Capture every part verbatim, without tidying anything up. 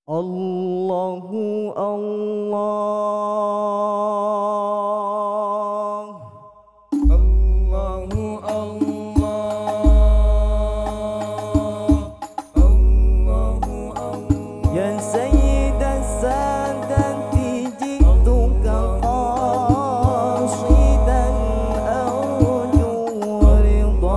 Allahu Allah, Allahu Allah, Allahu Allah. Ya Sayyid as-Sadati ji'tuka qasidan arju ridha.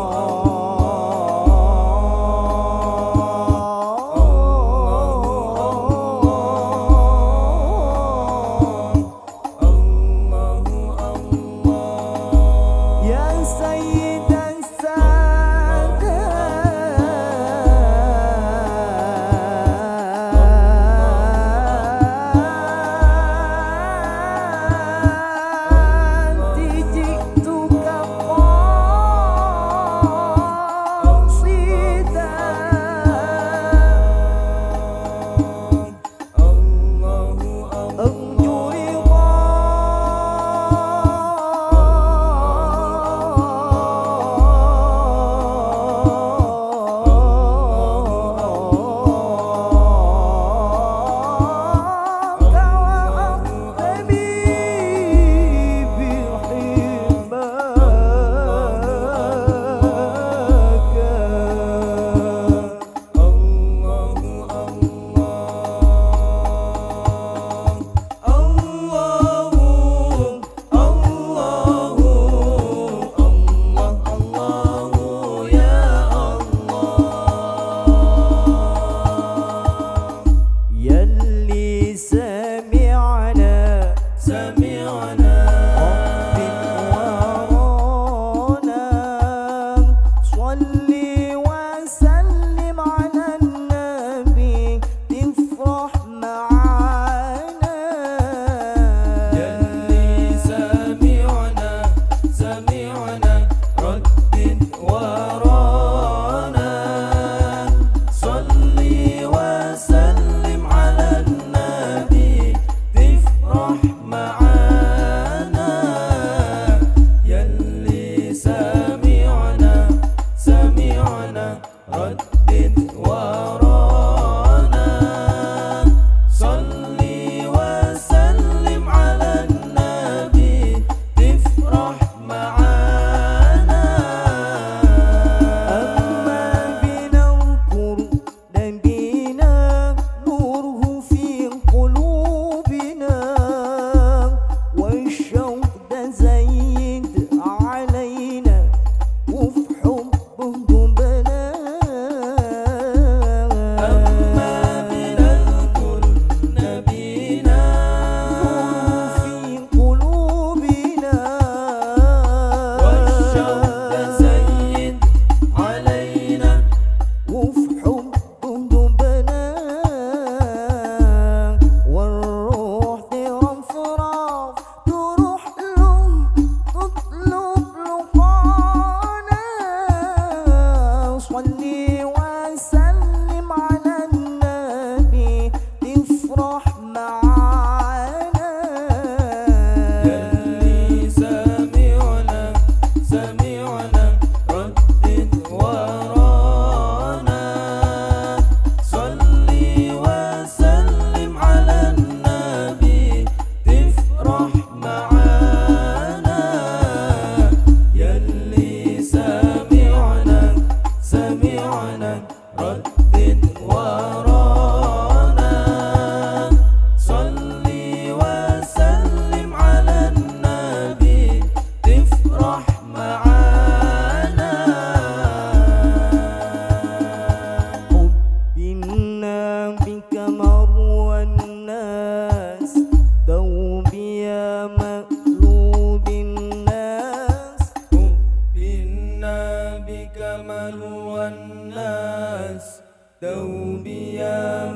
دوبي يا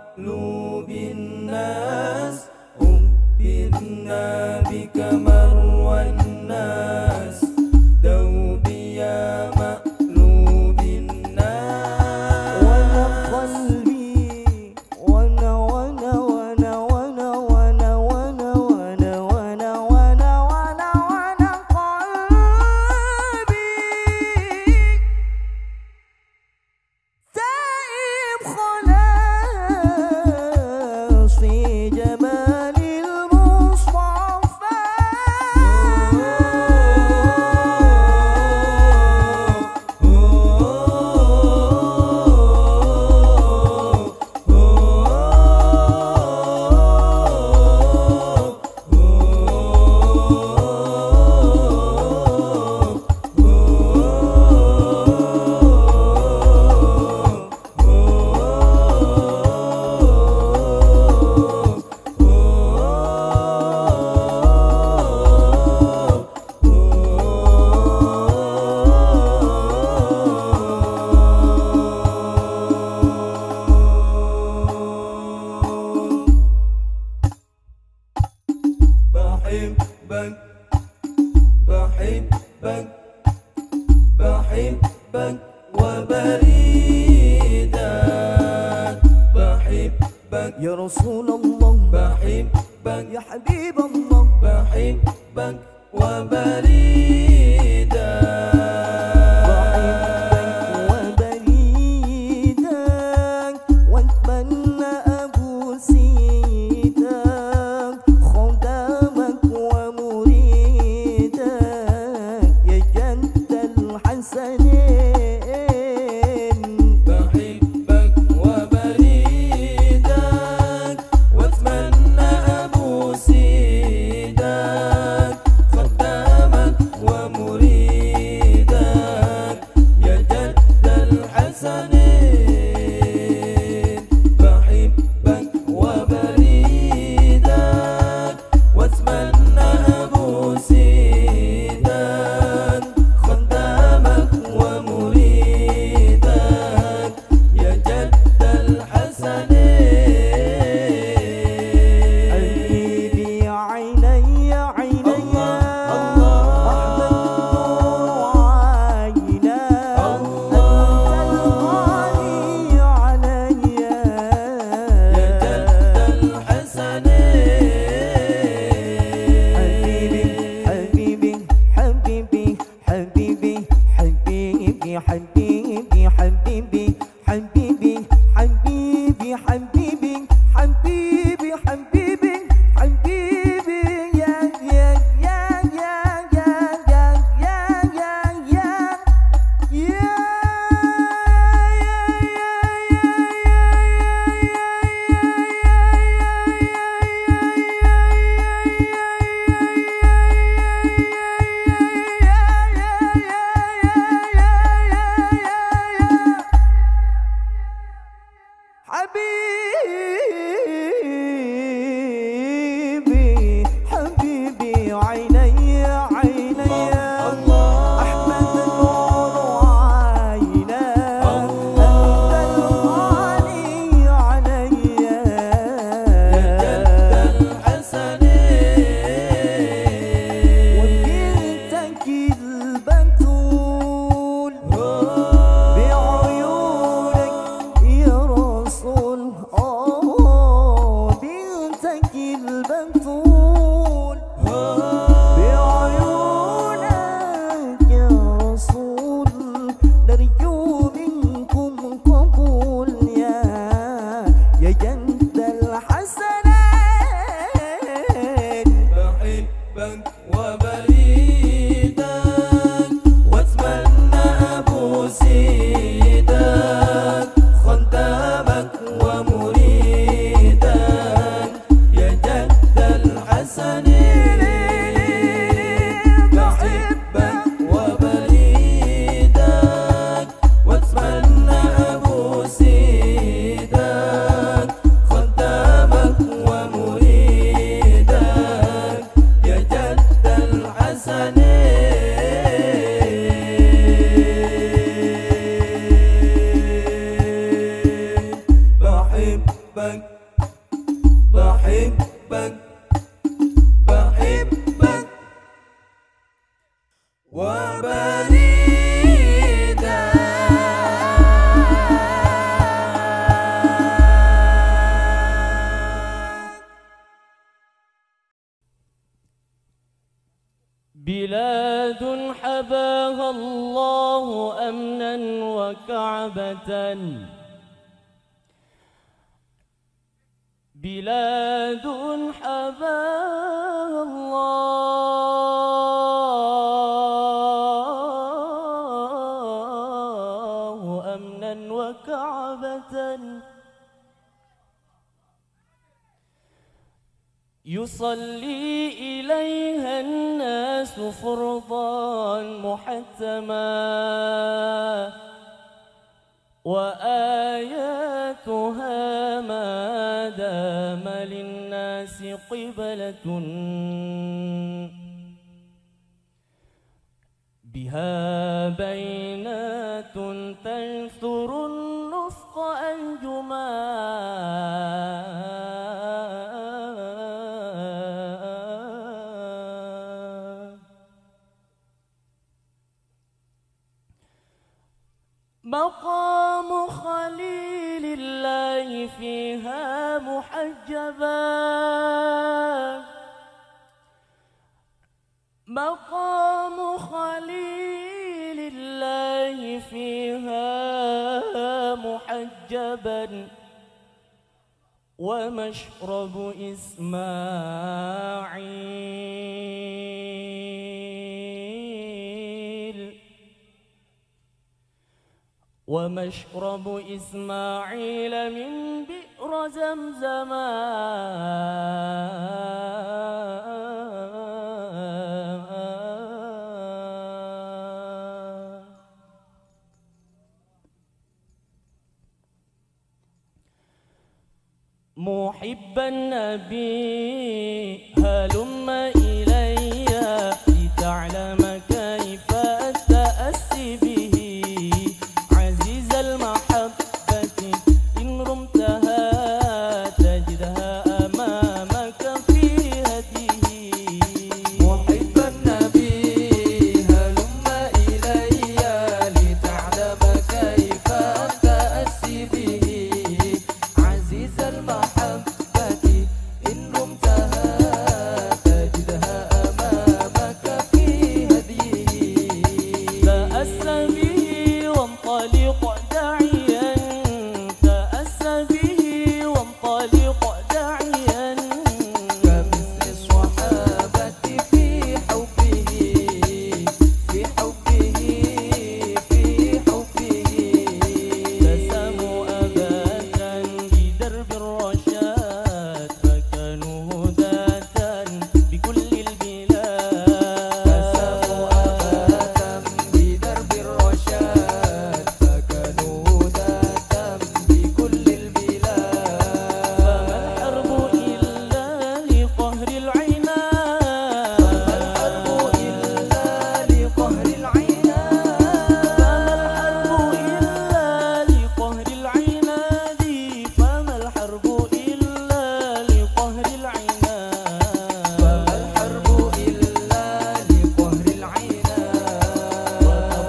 مقلوب الناس أمنا بك مروى الناس دوبي يا مقلوب الناس وانا قلبي وانا وانا وانا وانا وانا وانا وانا وانا وانا وانا وانا قلبي سائب خلاص بحبك بحبك بحبك وبريدك بحبك يا رسول الله بحبك يا حبيب الله بحبك وبريدك بحبك وبريدك واتمنى أبوس إيدك خدامك ومريدك يا جد الحسنين بحبك وبريدك واتمنى أبوس إيدك خدامك ومريدك يا جد الحسنين بحبك وبريدك واتمنى أبوس إيدك خدامك ومريدك يا جد الحسنين حبيبي عيني عيني حبيبي حبيبي حبيبي حبيبي حبيبي حبيبي حبيبي حبيبي يا يا يا يا يا يا يا يا يا يا حبيبي حبيبي عيني عيني أحمد نور عيني أنت الغالي علي يا جد الحسنين وبنتك البتول بعيونك يا رسول آه بنتك البتول بعيونك يا رسول نرجو منكم قبول يا يا جد الحسنين بحبك وبريدك واتمنى أبوس إيدك خدامك ومريدك يا جد الحسنين بحبك وبريدك واتمنى أبوس إيدك خدامك ومريدك يا جد الحسنين بحبك بحبك بحبك وبريدك بلاد حباها الله أمنا وكعبة بلاد حباها الله أمنا وكعبة يصلي إليها الناس فرضا محتما وآياتها ما دام للناس قبلة بها بينات تنثر النفق أنجما مقام خليل الله فيها محجبا مقام خليل الله فيها محجبا ومشرب إسماعيل ومشرب إسماعيل من بئر زمزم محب النبي هلم إلي لتعلم كيف التأسي به عزيز المحبة إن رمتها تجدها أمامك في هديه محب النبي هلم إلي لتعلم كيف التأسي به عزيز المحبة إن رمتها تجدها أمامك في هديه تأسى به وانطلق داعيا تأسى به وانطلق داعيا كمثل الصحابة في حبه في حبه في حبه تساموا أباتا بدرب الرشاد فكانوا هداة بكل البلاد تساموا أباتا بدرب الرشاد فكانوا هداة بكل البلاد فما الحرب إلا لقهر العناد الحرب إلا لقهر العناد فما الحرب إلا لقهر العناد فما الحرب إلا لقهر العناد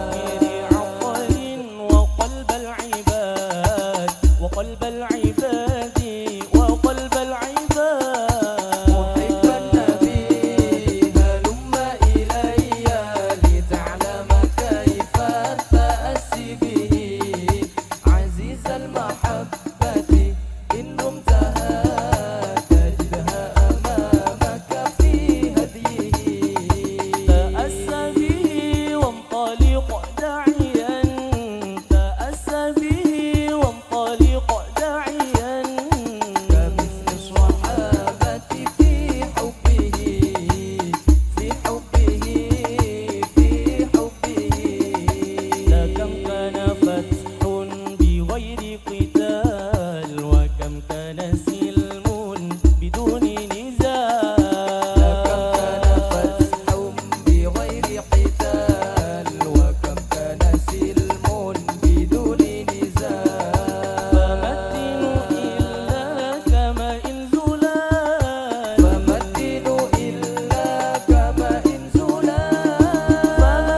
وتطهير عقل وتطهير عقل وقلب العباد وقلب العباد وقلب العباد محب النبي هلم إلي لتعلم كيف التأسي به عزيز المحبة إن رمتها تجدها أمامك في هديه تأسى به وانطلق داعيا تأسى به وانطلق داعيا كمثل الصحابة في حبه في حبه في حبه لكم كان فتح بغير قتال وكم كان سلم بدون نزال لكم كان فتح بغير قتال وكم كان سلم بدون نزال فما الدين إلا كماء زلال فما الدين إلا كماء زلال فما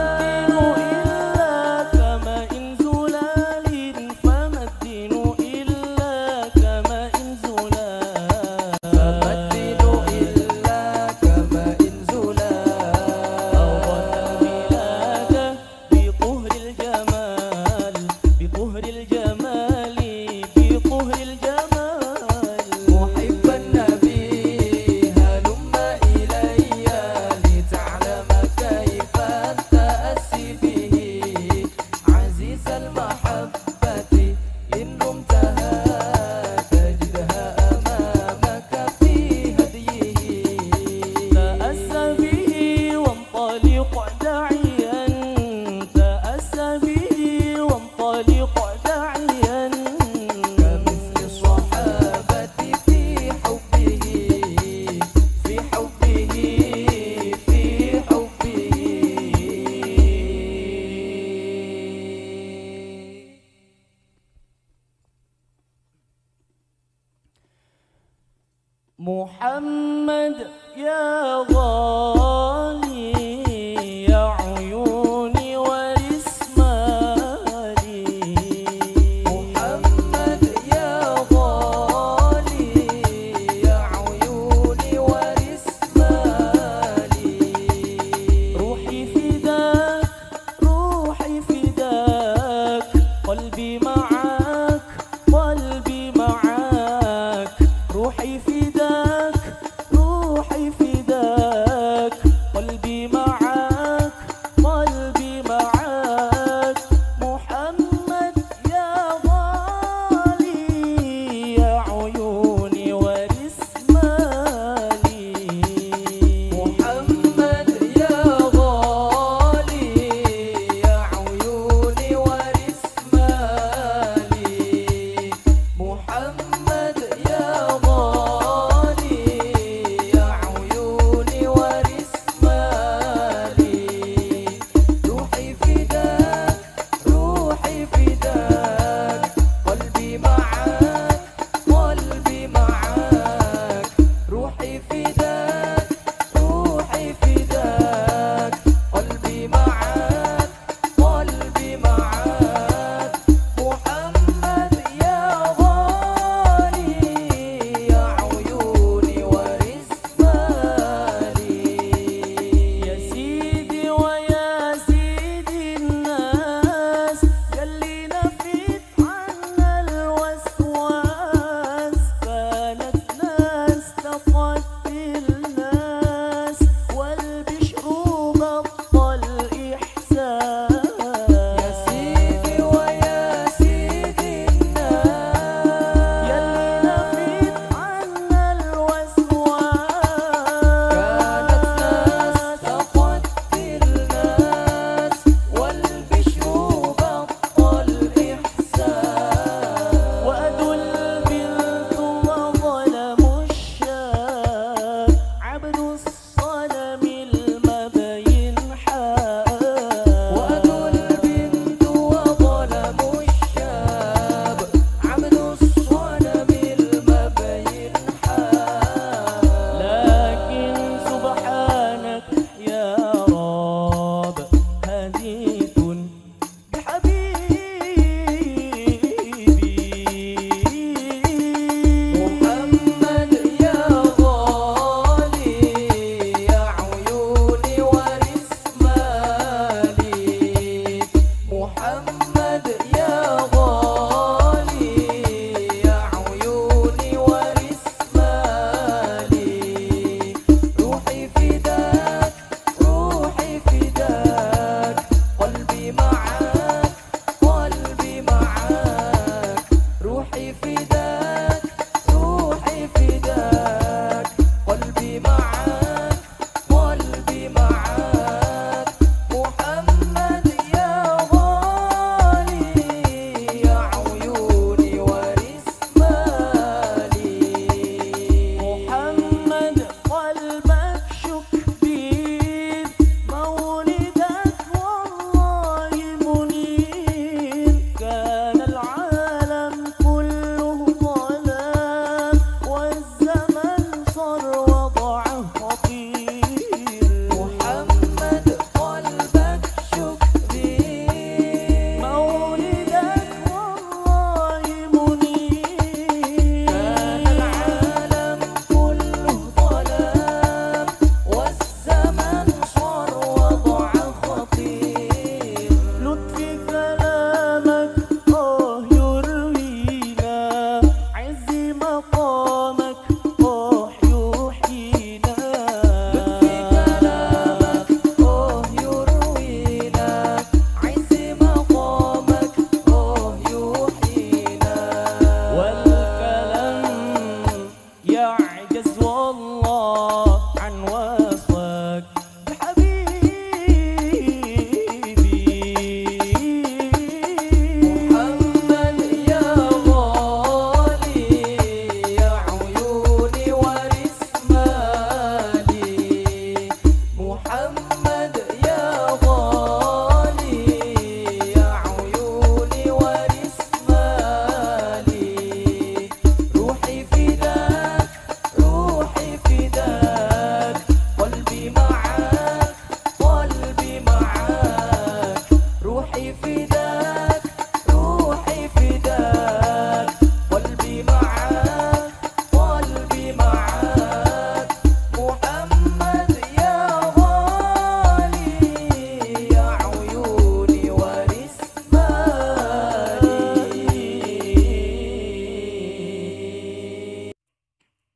الدين إلا كماء زلال فما الدين إلا كماء زلال فما الدين إلا كماء زلال أوضح البلاد بطهر الجمال بطهر الجمال بطهر الجمال محب النبي هلم إلي لتعلم كيف التأسي به عزيز المحبة إن رمتها تجدها أمامك في هديه تأسى به وانطلق داعيا تأسى به وانطلق داعيا كمثل الصحابة في حبه في حبه في حبه محمد يا غالي يا عيوني ورسمالي روحي فداك روحي فداك قلبي معاك قلبي معاك محمد يا غالي يا عيوني ورسمالي محمد يا غالي يا عيوني ورسمالي محمد يا غالي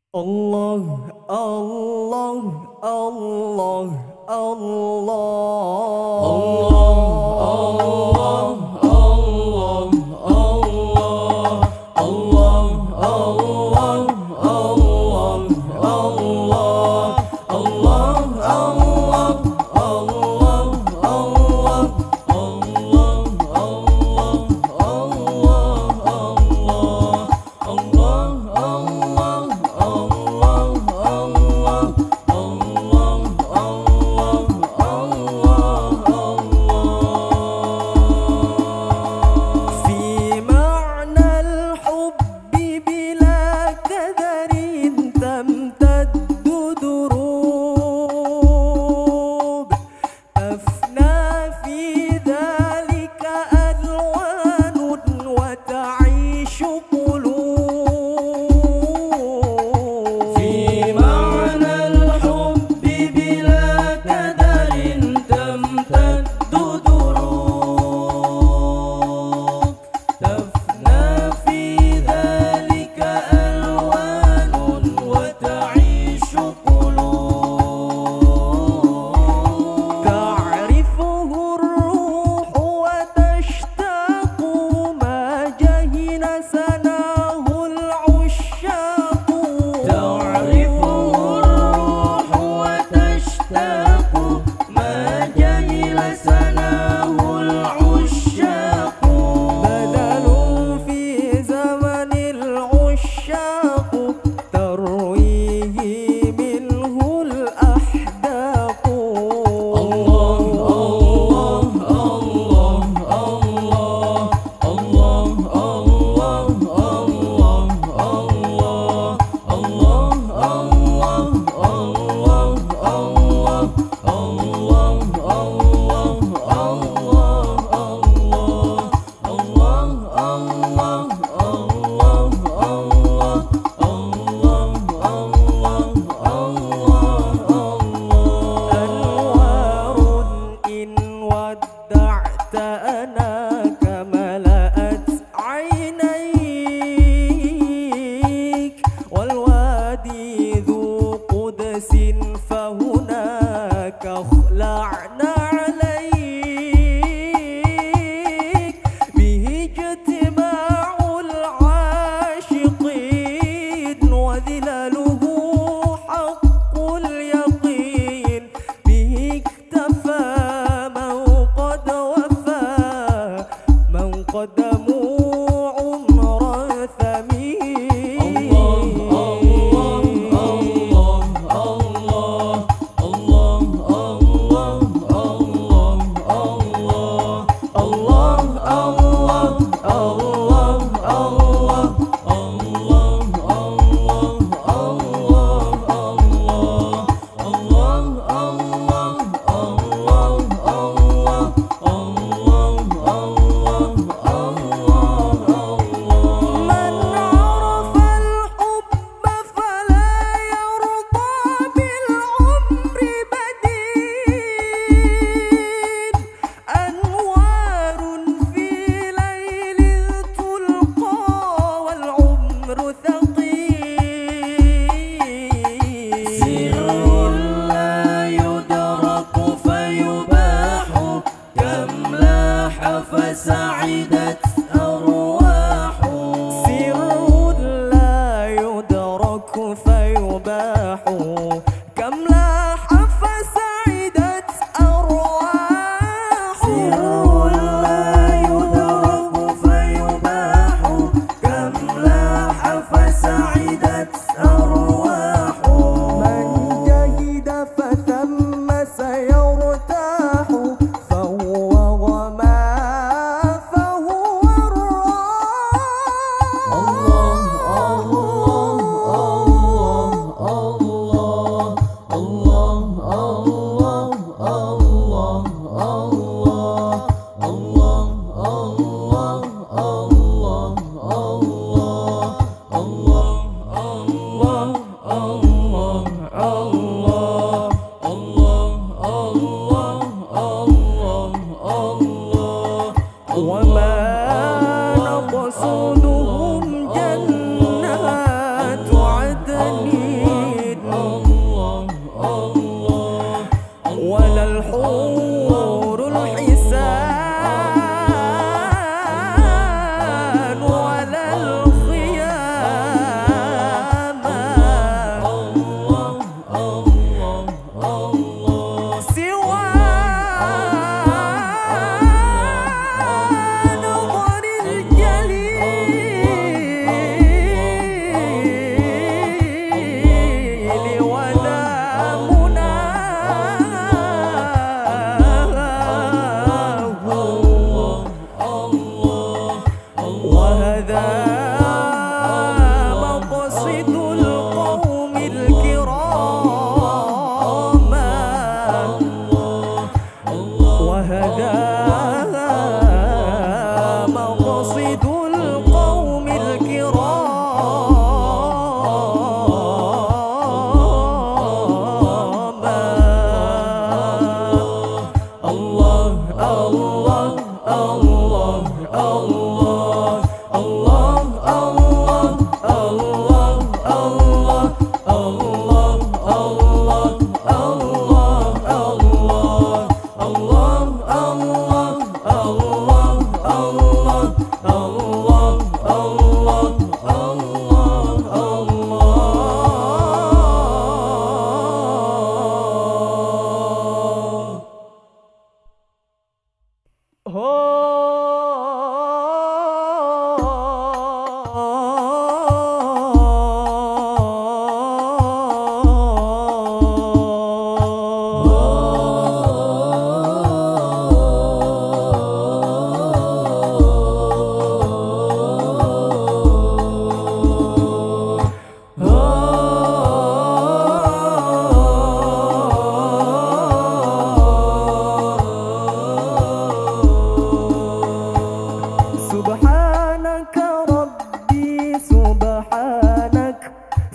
Allah, Allah, Allah, Allah, فسعدت أرواح سر لا يدرك فيباح كم لاح فسعدت أرواح سر لا يدرك فيباح كم لاح فسعدت أرواح من جهد فثم سيرتاح فهو وما فهو الراح الله الله الله الله الله الله الله الله وما نقصدهم جنات عدن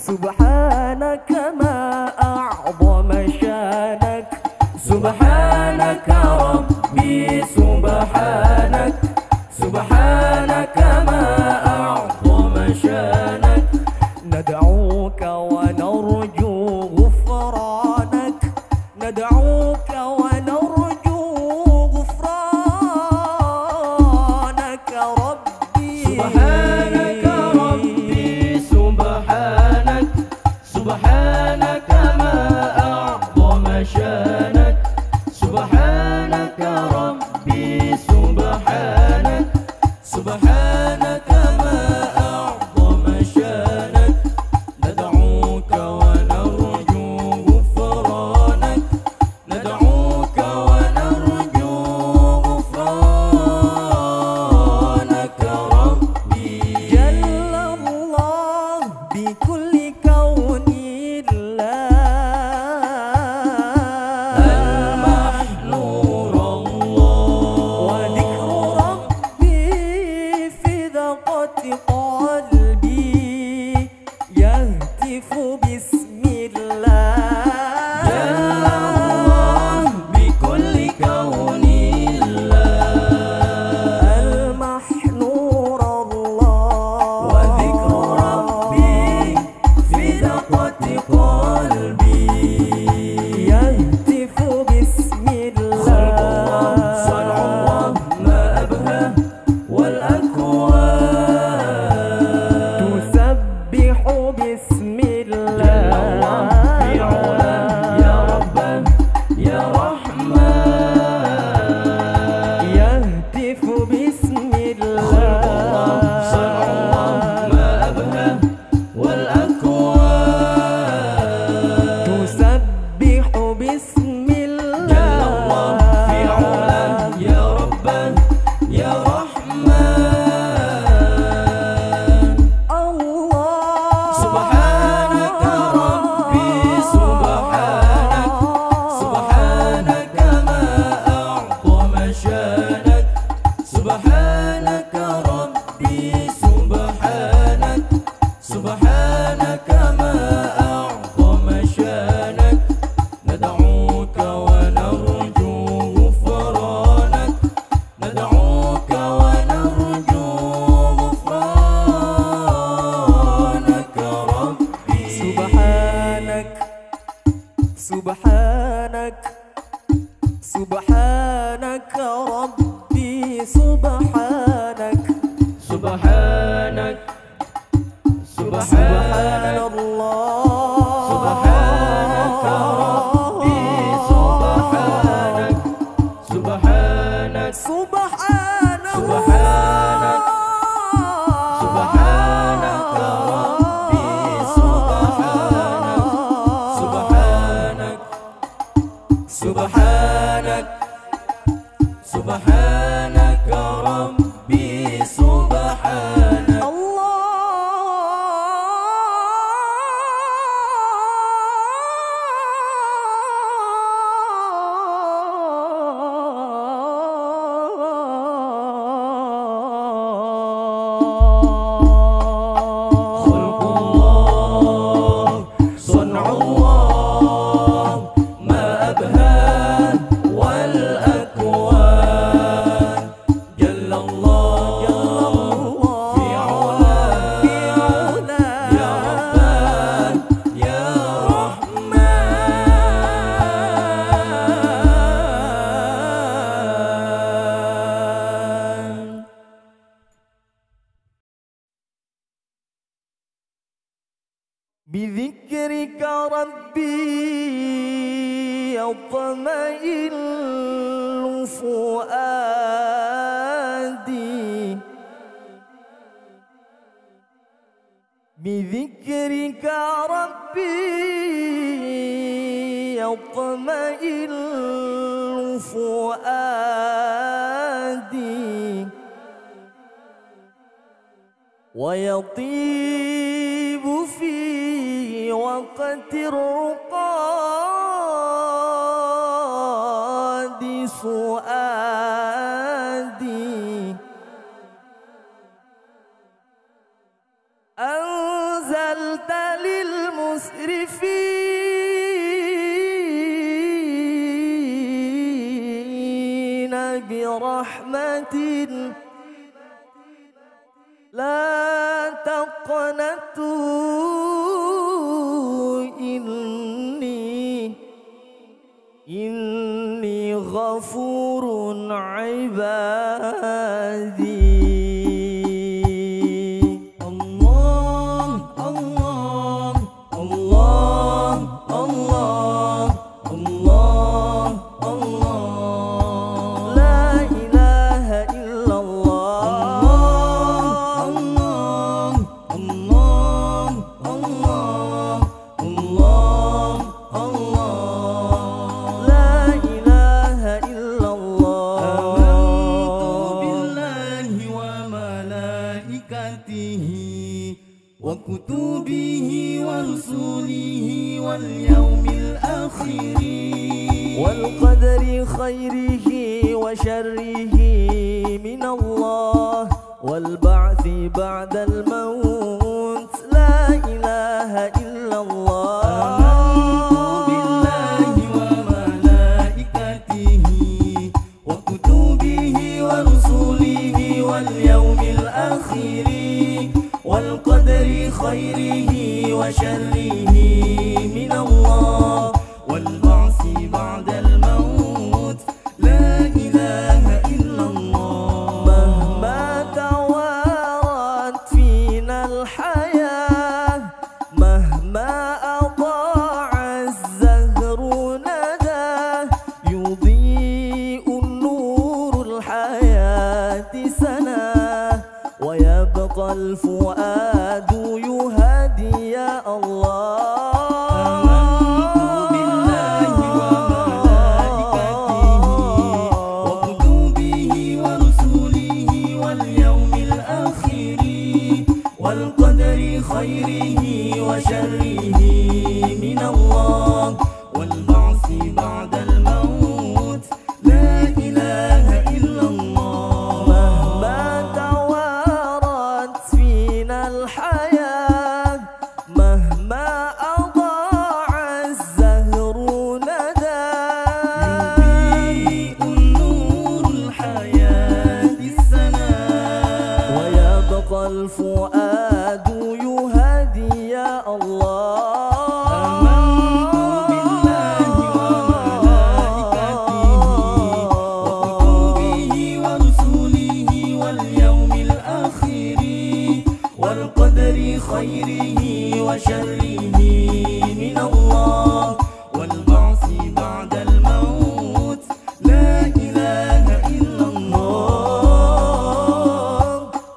سبحانك ما أعظم شانك سبحانك ربي سبحانك سبحانك ما أعظم شانك ندعوك ونرجو غفرانك ندعوك ونرجو غفرانك ربي سبحانك ربي سبحانك سبحانك ما أعظم شانك سبحانك ربي سبحانك سبحانك ما أعظم شانك ندعوك ونرجو غفرانك ندعوك ونرجو غفرانك ربي جل الله بكل كون الله المحلور الله وذكر ربي في ذقة قلبي يهتف باسم الله جل الله بكل كون الله المحنور الله وذكر ربي في دقة قلبي يهتف باسم خلق الله صنع الله الله ما أبهى والأكوان تسبح باسم جل الله في علاه يا رباه يا رحمن يهتف باسم خلق الله صنع الله ما أبهى والأكوان تسبح باسم جل الله في علاه يا رباه يا رحمن الله سبحانك ربي سبحانك سبحانك ما أعظم شانك سبحانك ربي سبحانك سبحانك ما أعظم شانك ندعوك ونرجو غفرانك ندعوك ونرجو غفرانك ربي سبحانك سبحانك سبحانك ربي سبحانك سبحانك سبحان سبحانك الله سبحانك ربي سبحانك سبحانك سبحان سبحانك الله سبحانك ربي سبحانك سبحانك سبحانك سبحانك ربي سبحانك خلق الله صنع الله ما أبهى والأكوان جل الله في علاه يا ربان يا رحمن بذكرك ربي يطمئن فؤادي بذكرك ربي يطمئن فؤادي ويطيب في وقت الرقاد سؤادي أنزلت لله المسرفين برحمة لا تقنطوا إني إني غفور عبادي. وكتبه ورسله واليوم الآخر والقدر خيره وشره من الله والبعث بعد الموت لا إله إلا الله. آمنت بالله وملائكته وكتبه ورسله واليوم الآخر والقدر خيره وشره من الله والبعث بعد الموت لا إله إلا الله. مهما توارت فينا الحياة مهما أضاع الزهر نداه يضيء النور الحياة سناه ويبقى الفؤاد يهادي يا الله. آمنت بالله وملائكته وكتبه ورسله واليوم الآخر والقدر خيره وشره من الله والبعث بعد الموت لا إله إلا الله. مهما توارت فينا الحياة مهما أضاع الزهر نداه يضيء النور الحياة السناء ويبقى الفؤاد يهادي يا الله. آمنت بالله وملائكته وكتبه ورسله واليوم الآخر والقدر خيره وشره من الله والبعث بعد الموت لا إله إلا الله.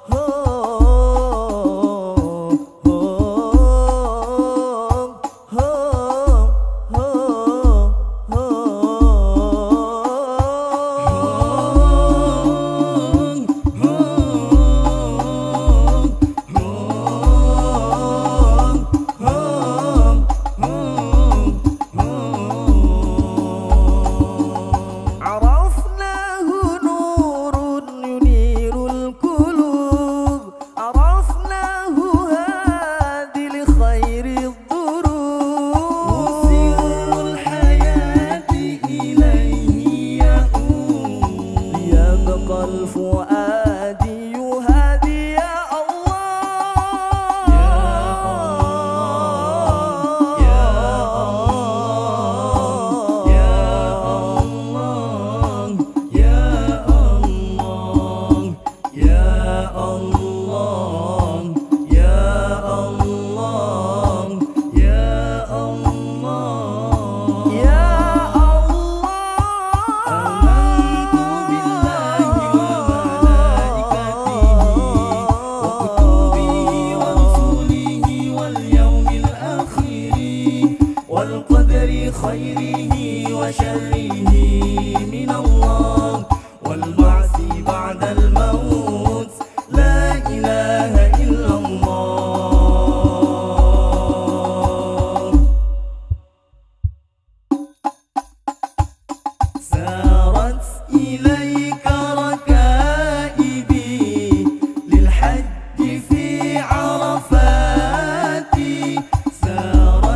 عرفناه نور ينير القلوب عرفناه هادي لخير الضروب سر الحياة إليه يؤول ليبقى الفؤاد يهادي يا الله. يا الله يا الله يا الله يا الله يا الله يا والقدر خيره وشره من الله والبعث بعد الموت لا إله إلا الله. سارت إليك ركائبي للحج في عرفات سارت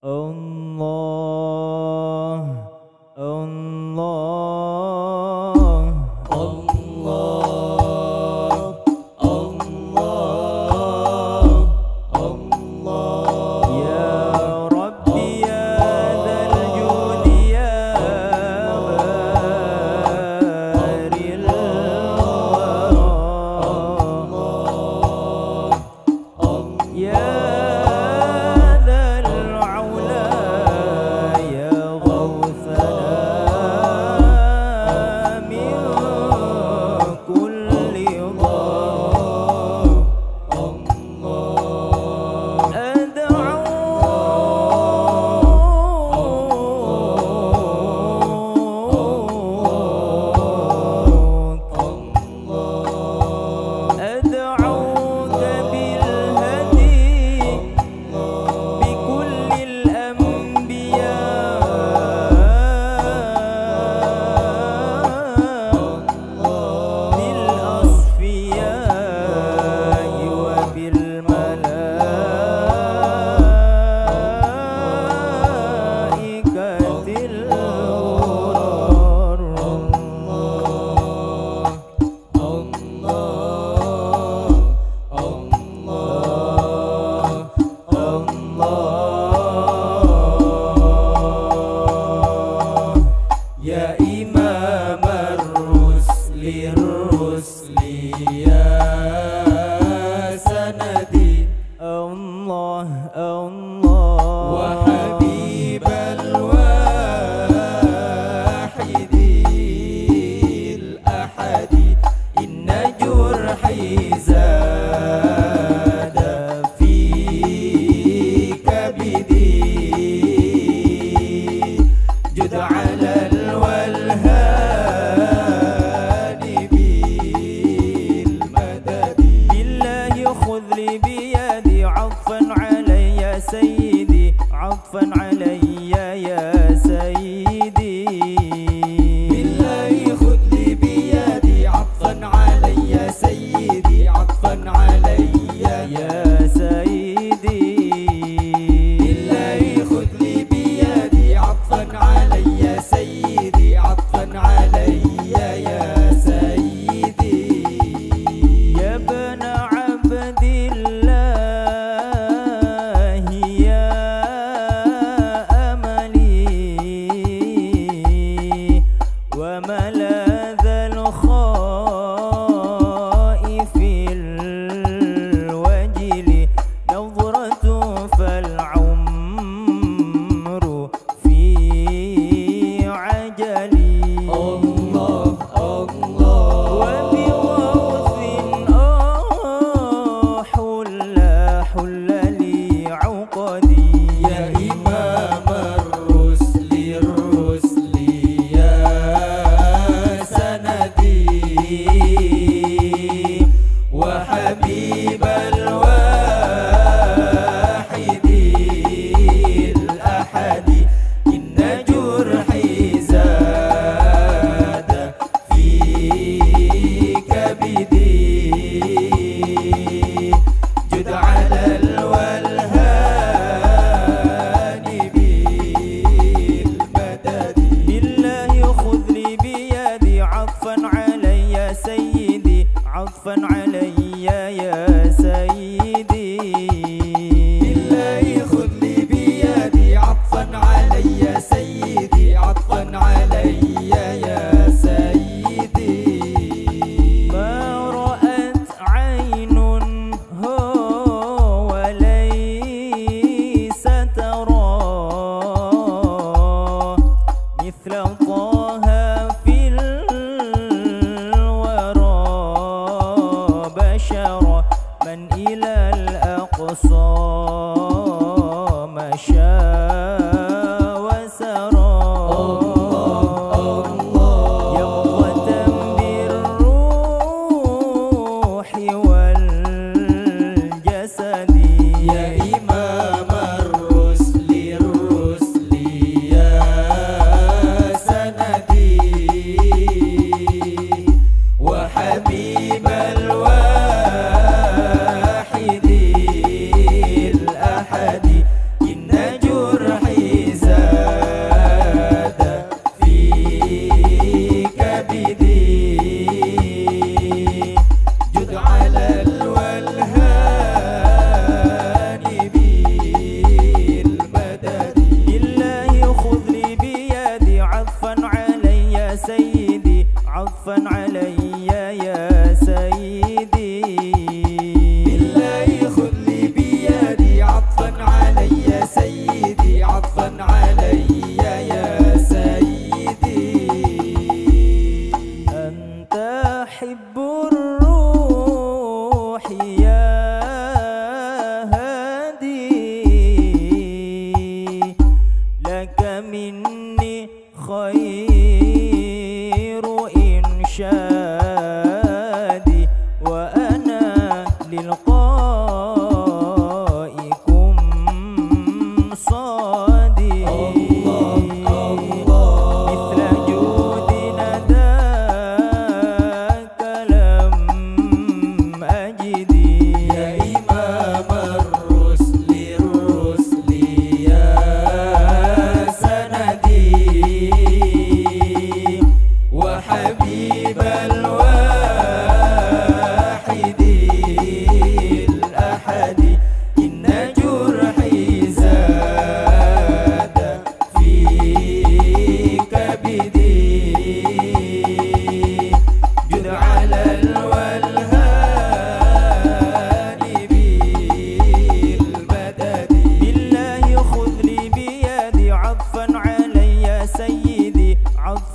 Allah, Allah, Allah, Allah, Allah. Ya Rabbi ya Dzal Judi ya Baril Wara, ya الأحد إن جرح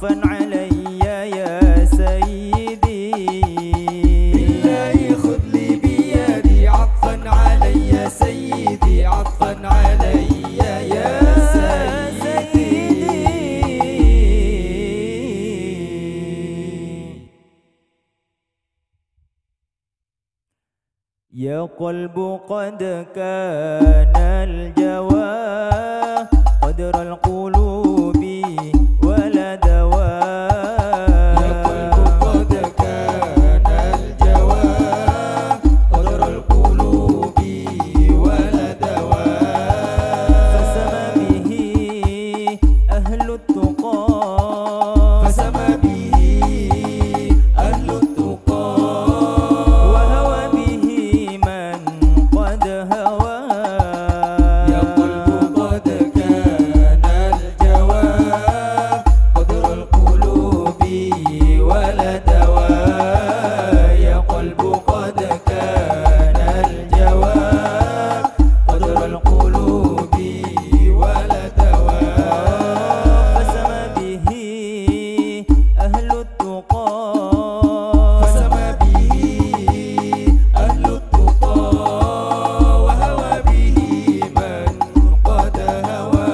عطفا علي يا سيدي بالله خذ لي بيدي عطفا علي يا سيدي عطفا علي يا سيدي يا قلب قد كان الجواه قدر القلوب ولا دواء يا قلب قد كان الجواه قدر القلوب ولا دواء فسما به أهل التقى فسما به أهل التقى وهوى به من قد هوى يا قلب قد كان الجواه قدر القلوب ولا دواء يا قلب قد كان الجواه قدر القلوب ولا دواء فسما به أهل التقى فسما به أهل التقى وهوى به من قد هوى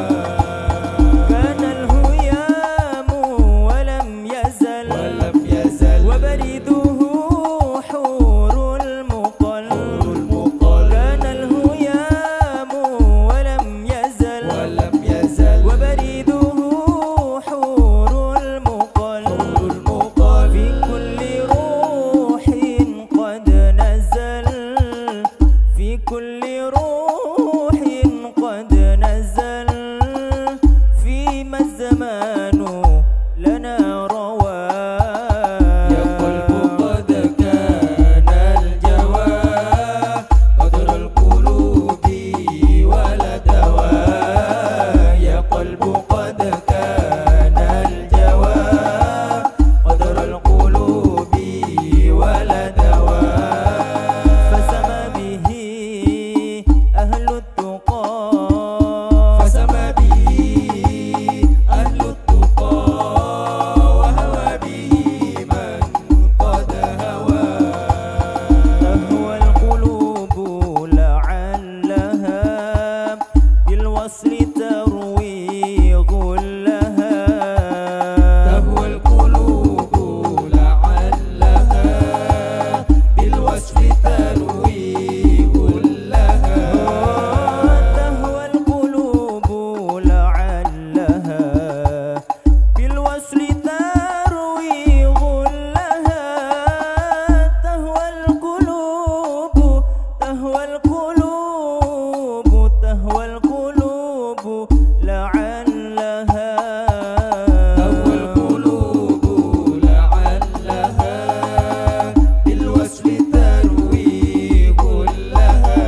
كان الهيام ولم يزل ولم يزل وبريده حور المقل المقل كان الهيام ولم يزل ولم يزل وبريده حور المقل المقل في كل روح قد نزل في كل روح قد نزل فيما الزمان لنا روى يا قلب قد كان الجواه قدر القلوب ولا دواء يا قلب قد كان الجواه قدر القلوب ولا دواء فسما به أهل التقى فسما به أهل التقى وهوى به من قد هوى تهوى القلوب لعلها بالوصل تروي غلها تهوى القلوب لعلها بالوصف تروي كلها تهوى القلوب لعلها بالوصل تروي غلها تهوى القلوب تهوى القلوب تهوى القلوب لعلها تهوى القلوب لعلها بالوصف تروي كلها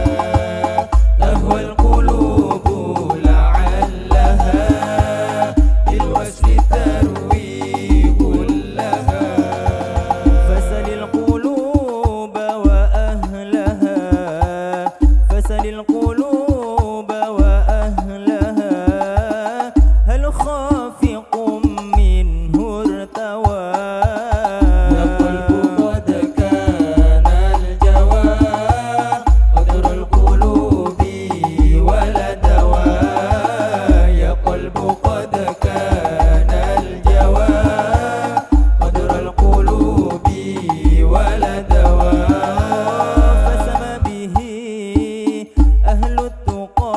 تهوى القلوب لعلها بالوصف تروي كلها فسل القلوب وأهلها فسل القلوب وأهلها هل خافق منه ارتوى يا قلب قد كان الجواه قدر القلوب ولا دواء يا قلب قد كان الجواه قدر القلوب ولا دواء فسما به أهل التقى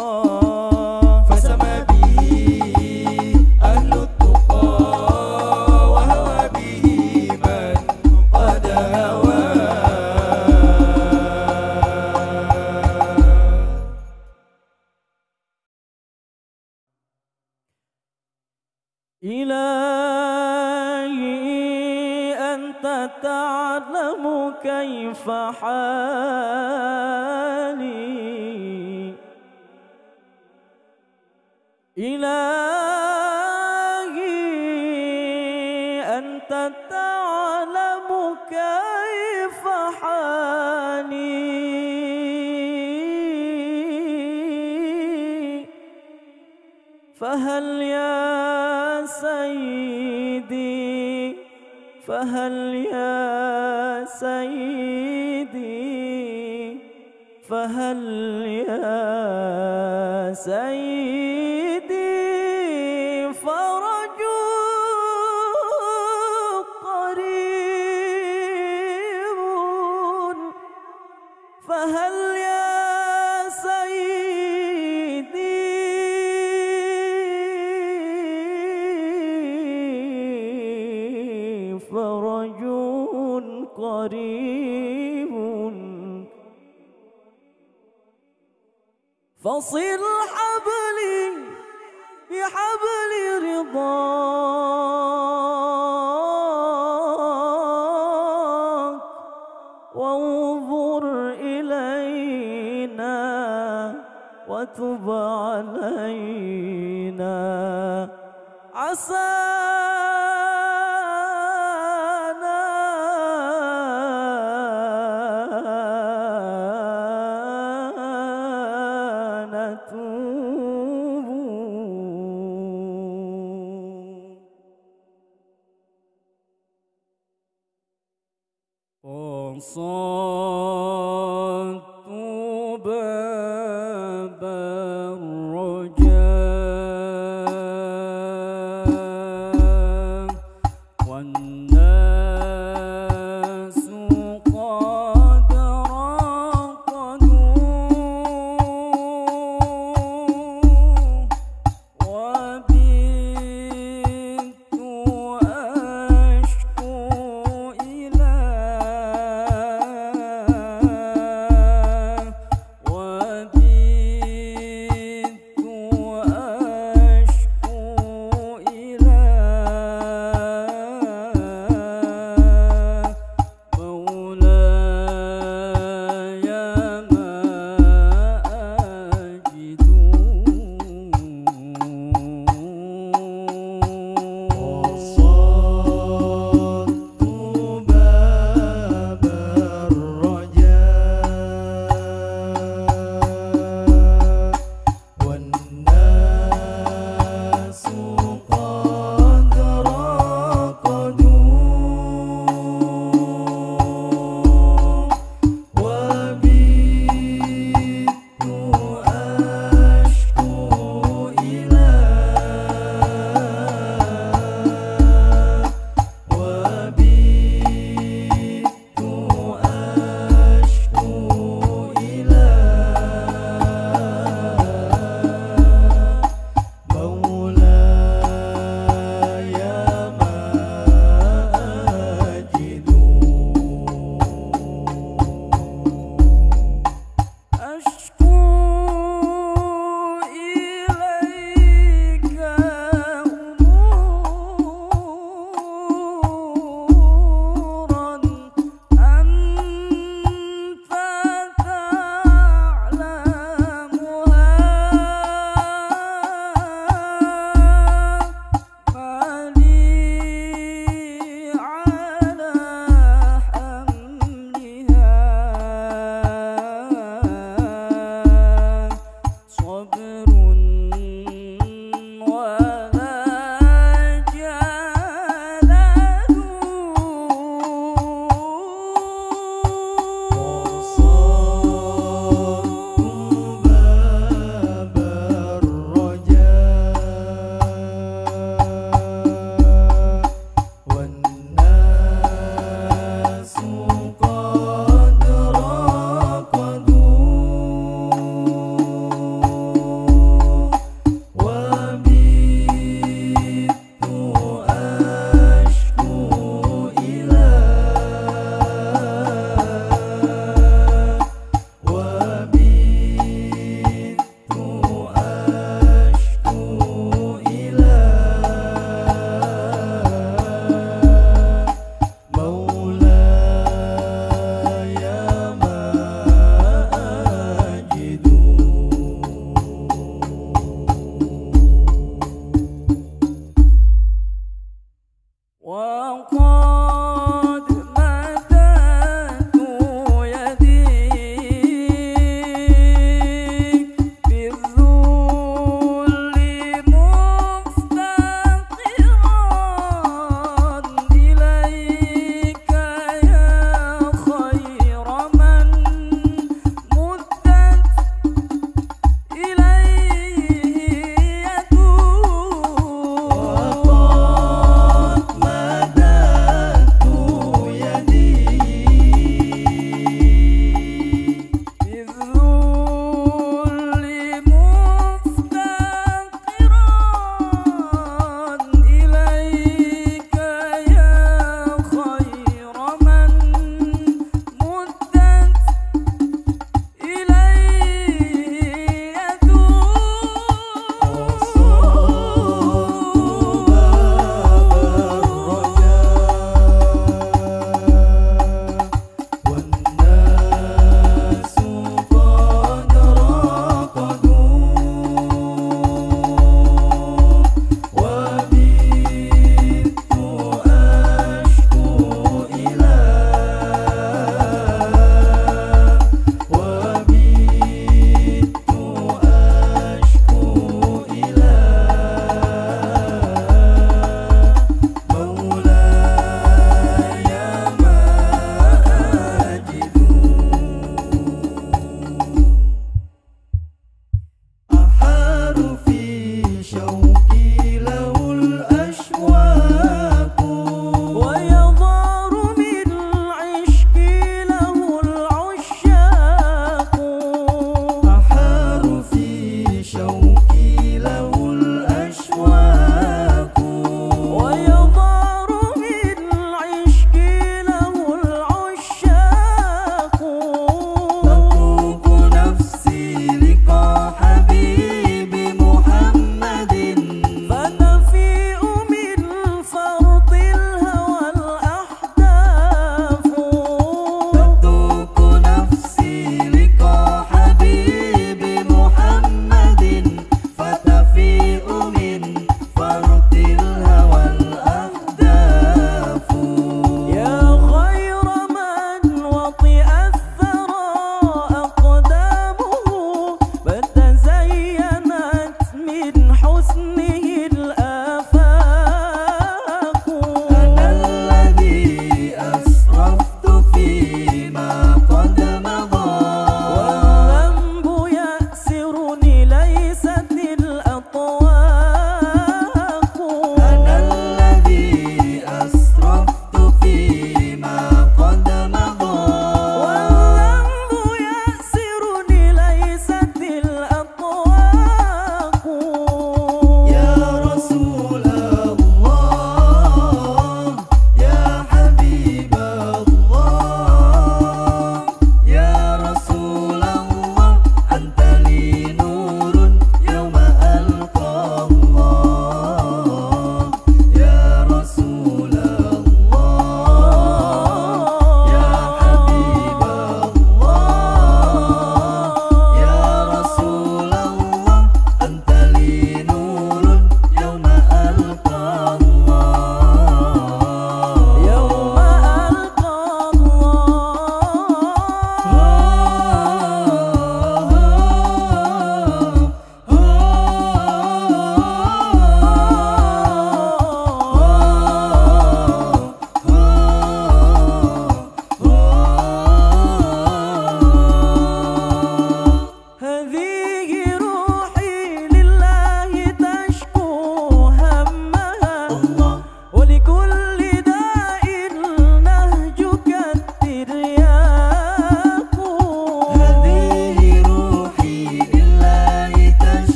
فسما به أهل التقى وهوى به من قد هوى إلهي أنت تعلم كيف حالي إلهي أنت تعلم كيف حالي فهل يا سيدي فهل يا سيدي فهل يا سيدي فرج قريب فهل يا سيدي فرج قريب فصل حبلي بحبل رضاك وانظر إلينا وتب علينا عسانا نتوب وصدت باب الرجاء والناس قد رقدوا وبت أشكو إلى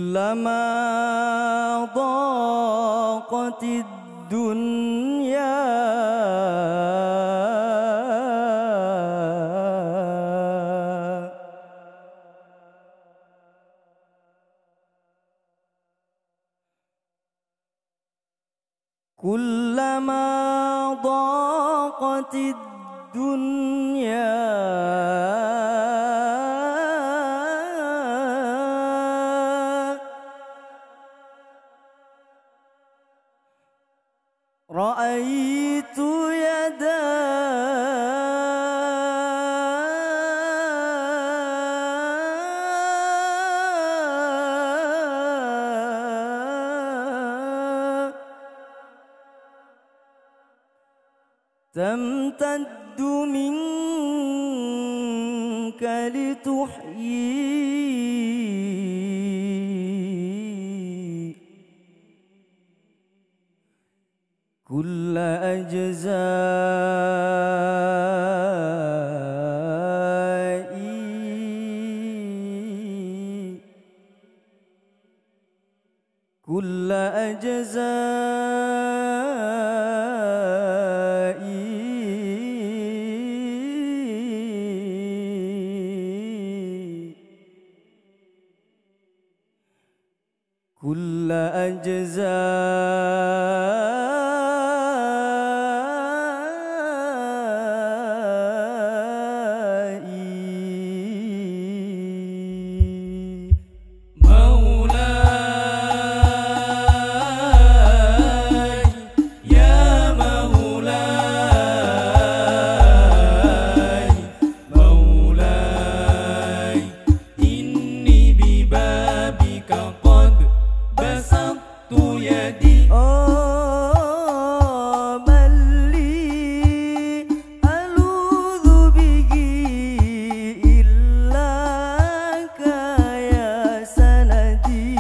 كلما ضاقت الدنيا كلما ضاقت الدنيا رأيت يدا تمتد منك لتحيي كل أجزائي كل أجزائي كل أجزائي مولاي يا مولاي مولاي إني ببابك قد بسطت يدي آه من لي ألوذ به إلاك يا سندي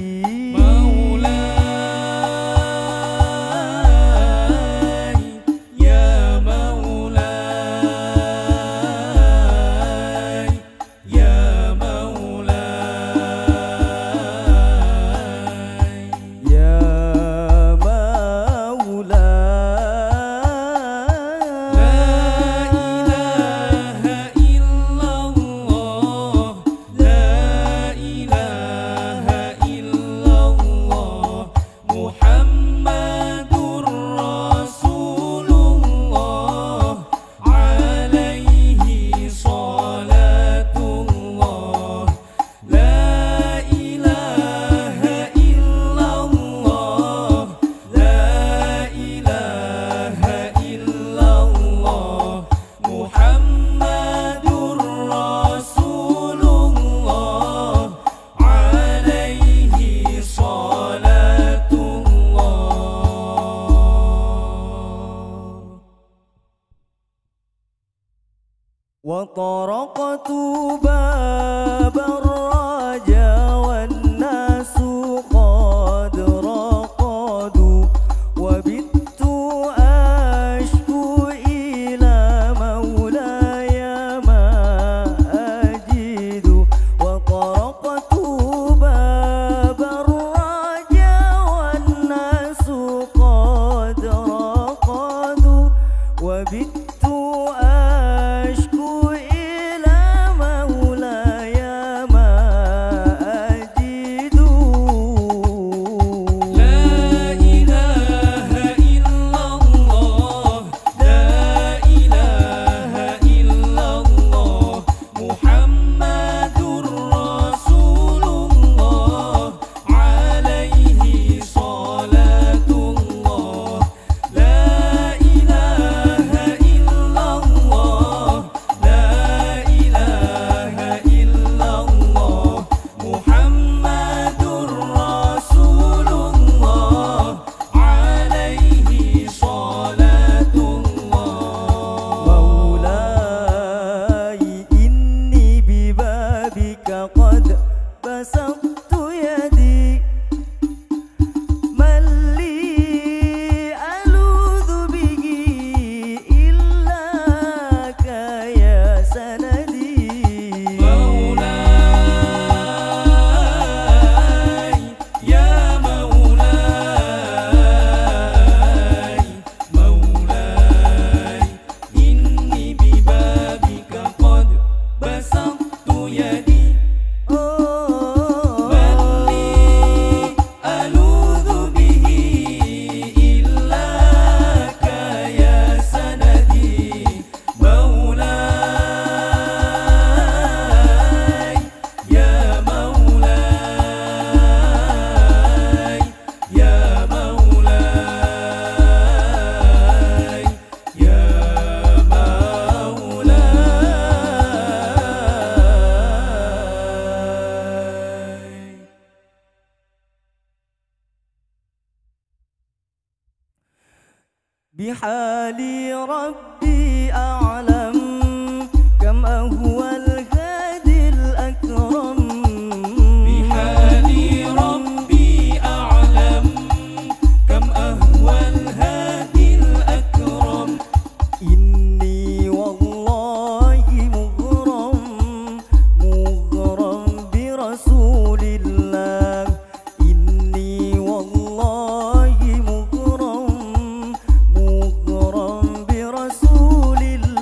مولاي يا مولاي يا مولاي يا وطرقت باب الرجا والناس قد رقدوا وبت أشكو إلى مولاي ما أجد وطرقت باب الرجا والناس قد رقدوا وبت أشكو إلى بحالي ربي أعلم كم أهوى الهادي الأكرم بحالي ربي أعلم كم أهوى الهادي الأكرم إني والله مغرم مغرم برسول الله إني والله مغرم مغرم برسول الله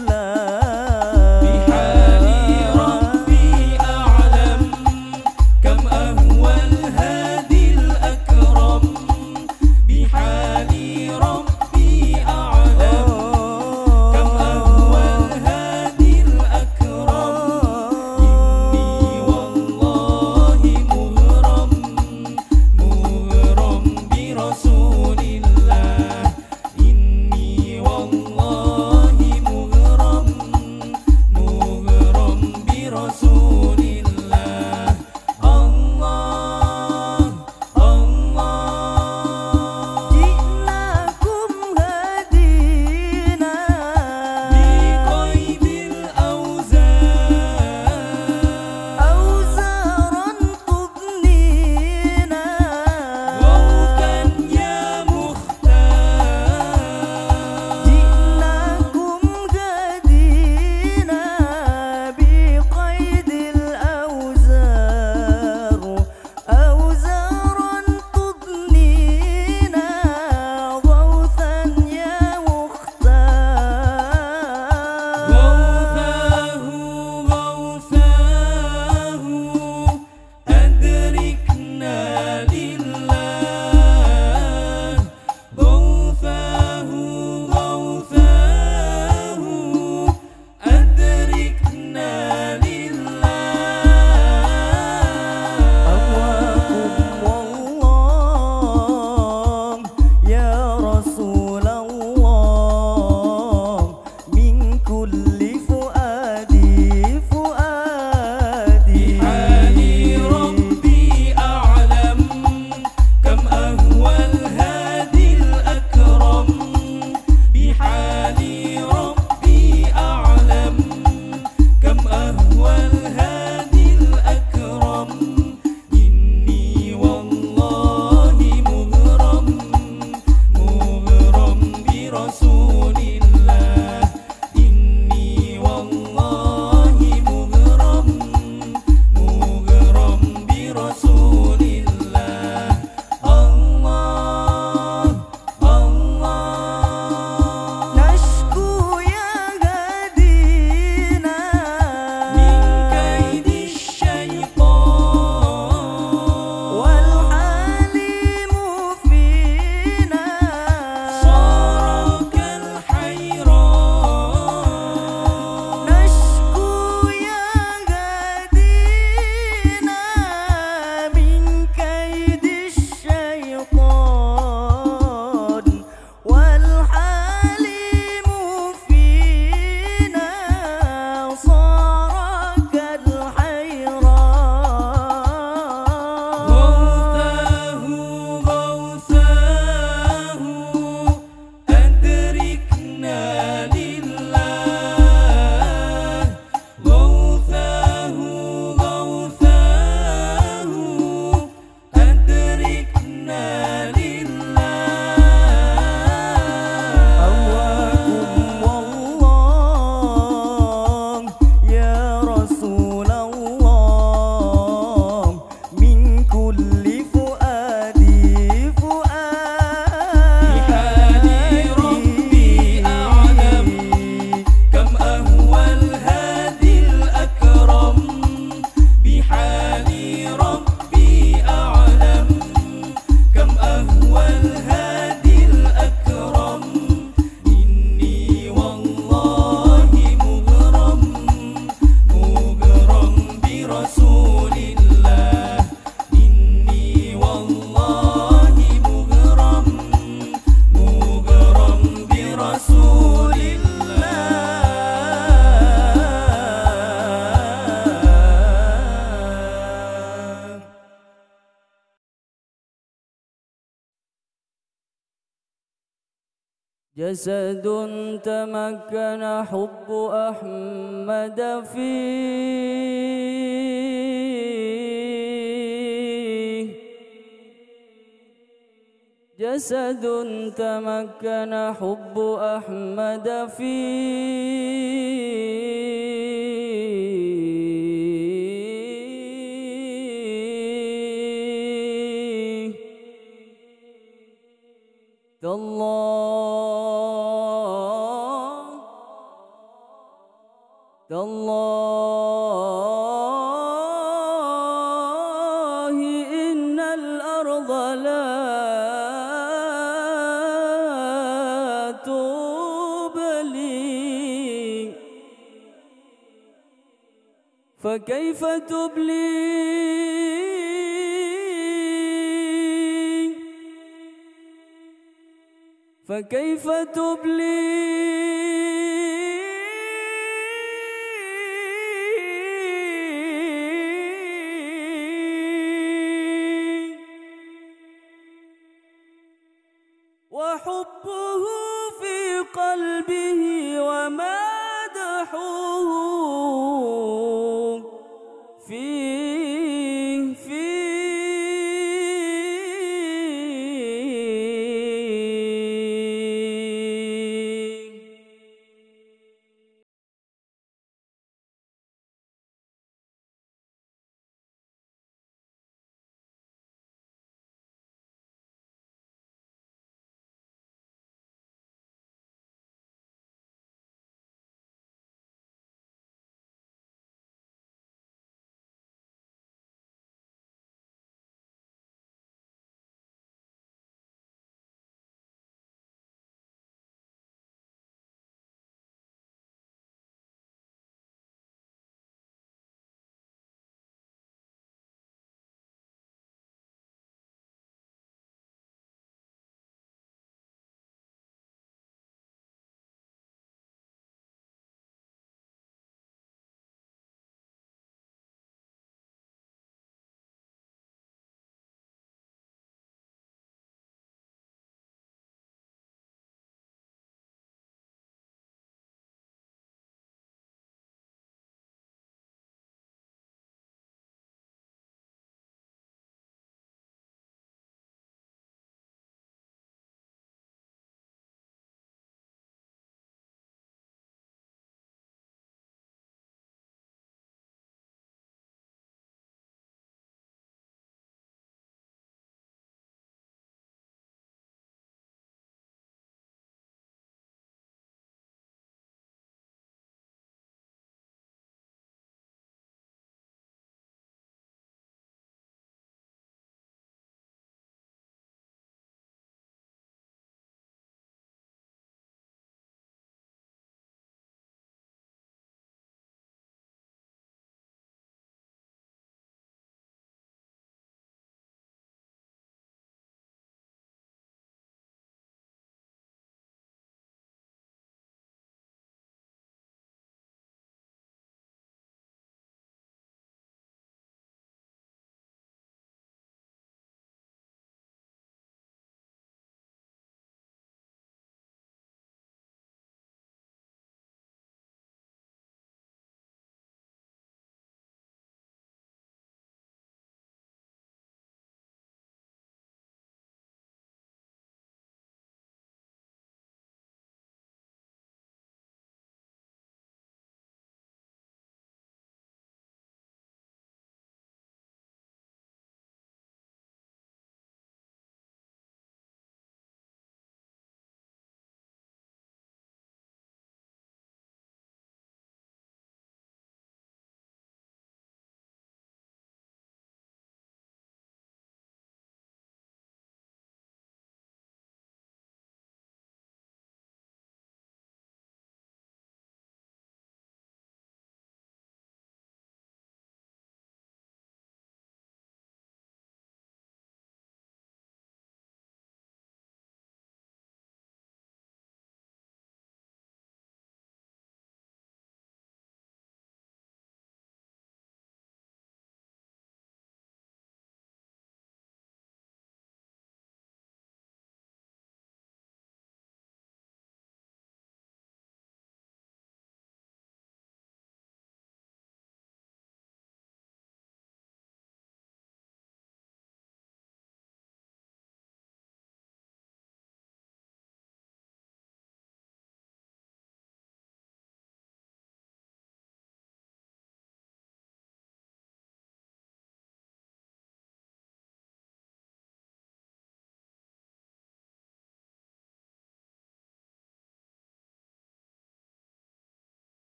جسد تمكن حب أحمد فيه جسد تمكن حب أحمد فيه تالله تالله إن الأرض لا تبلي فكيف تبلي فكيف تبلي وحبه في قلبه ومدحه فيه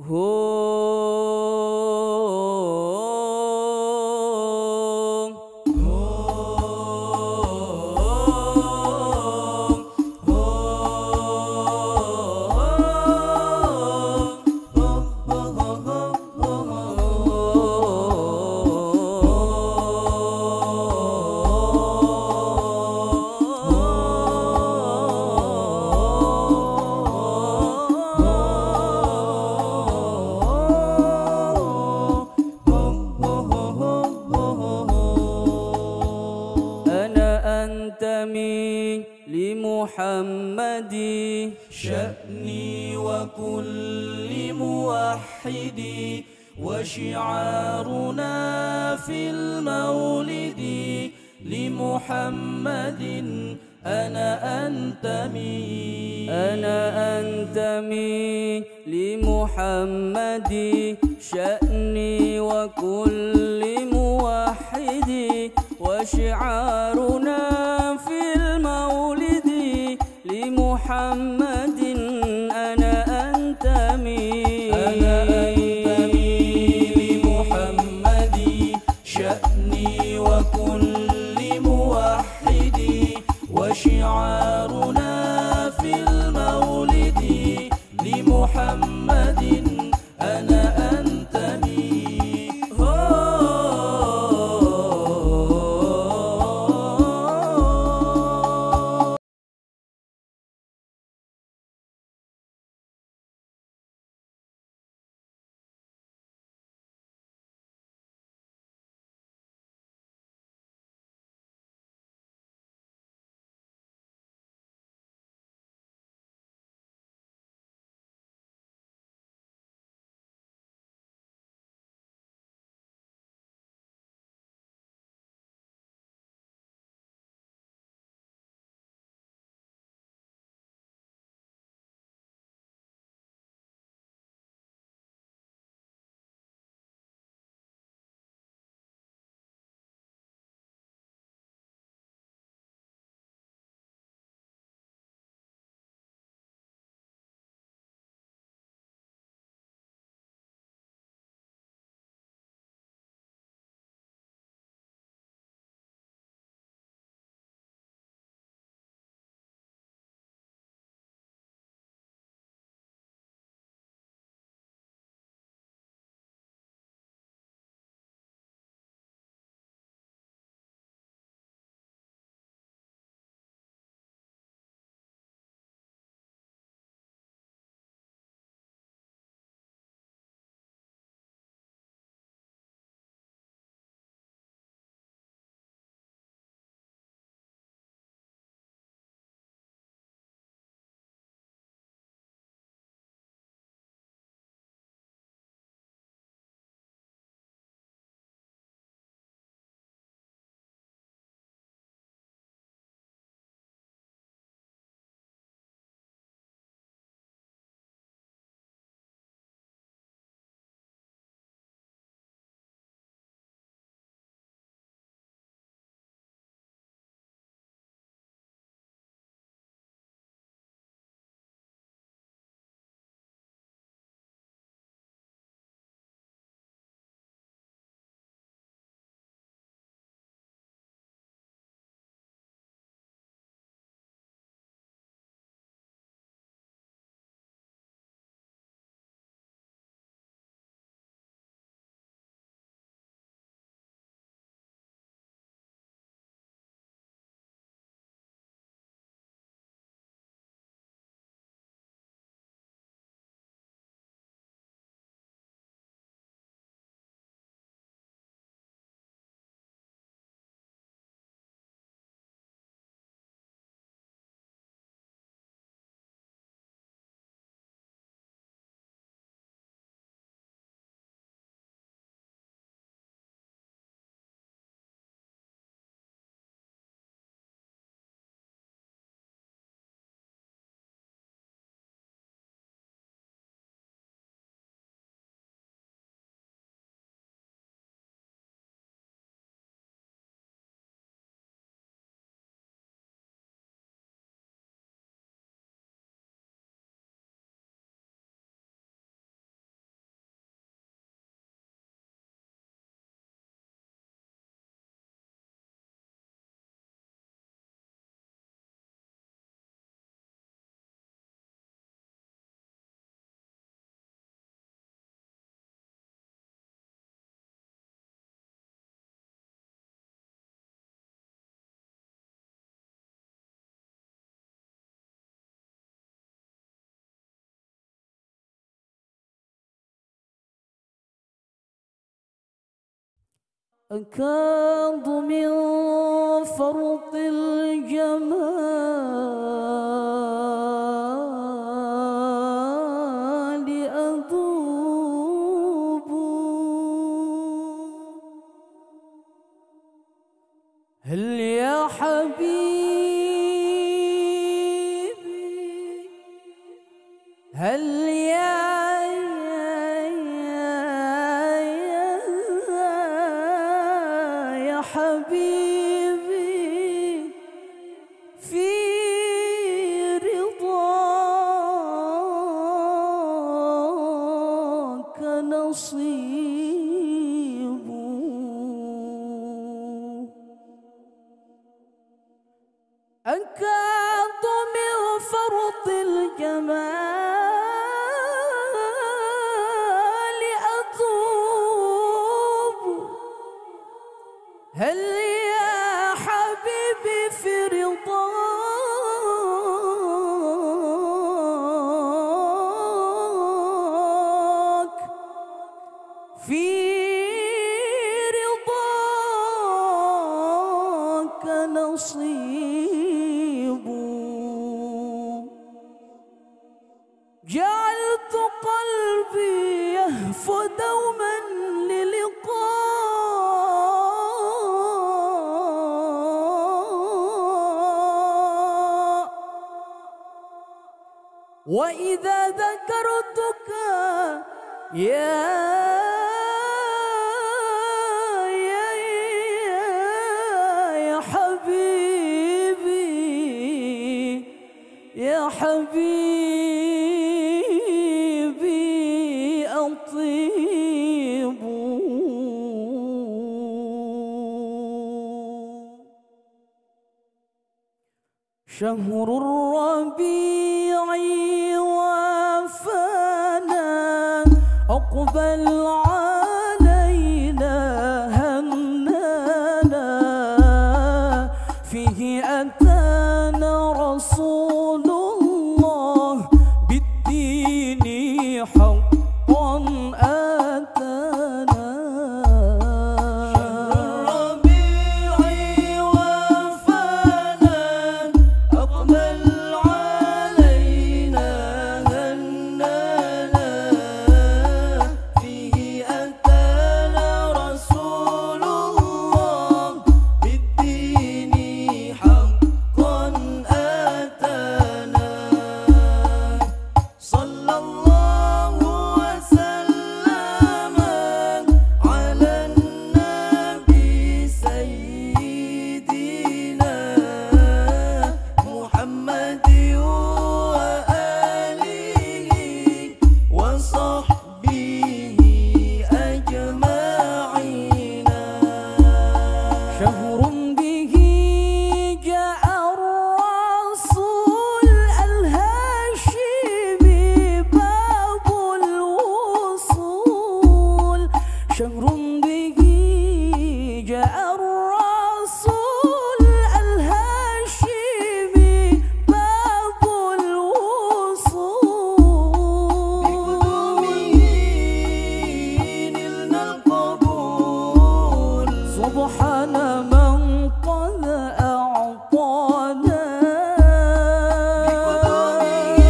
أنتمي لمحمد شأني وكل موحد وشعارنا في المولد لمحمد أنا أنتمي أنا أنتمي لمحمد شأني وكل موحد وشعارنا في المولد لمحمد أنا أنتمي أنا أنتمي لمحمد شأني وكل موحد وشعارنا في المولد لمحمد أكاد من فرط الجمال أذوب. هل يا حبيبي هل يا يا حبيبي في رضاك نصيب. أكاد من فرط الجمال أذوب. هل يا حبيبي في رضاك في رضاك نصيب. جعلت قلبي يهفو دوما للقاء، وإذا ذكرتك يا يا يا حبيبي يا حبيبي أطيب. شهر الربيع وافانا أقبل علينا هنانا، فيه أتانا رسول الله بالدين حقا أتانا. شهر الربيع وافانا أقبل علينا هنانا، فيه أتانا رسول الله بالدين حقا أتانا. صلى الله وسلم على النبي سيدنا محمد وآله وصحبه أجمعين. شهر به جاء الرسول الهاشمي باب الوصول. شهر به جاء الرسول الهاشمي باب الوصول. بقدومه نلنا القبول. سبحان من قد أعطانا بقدومه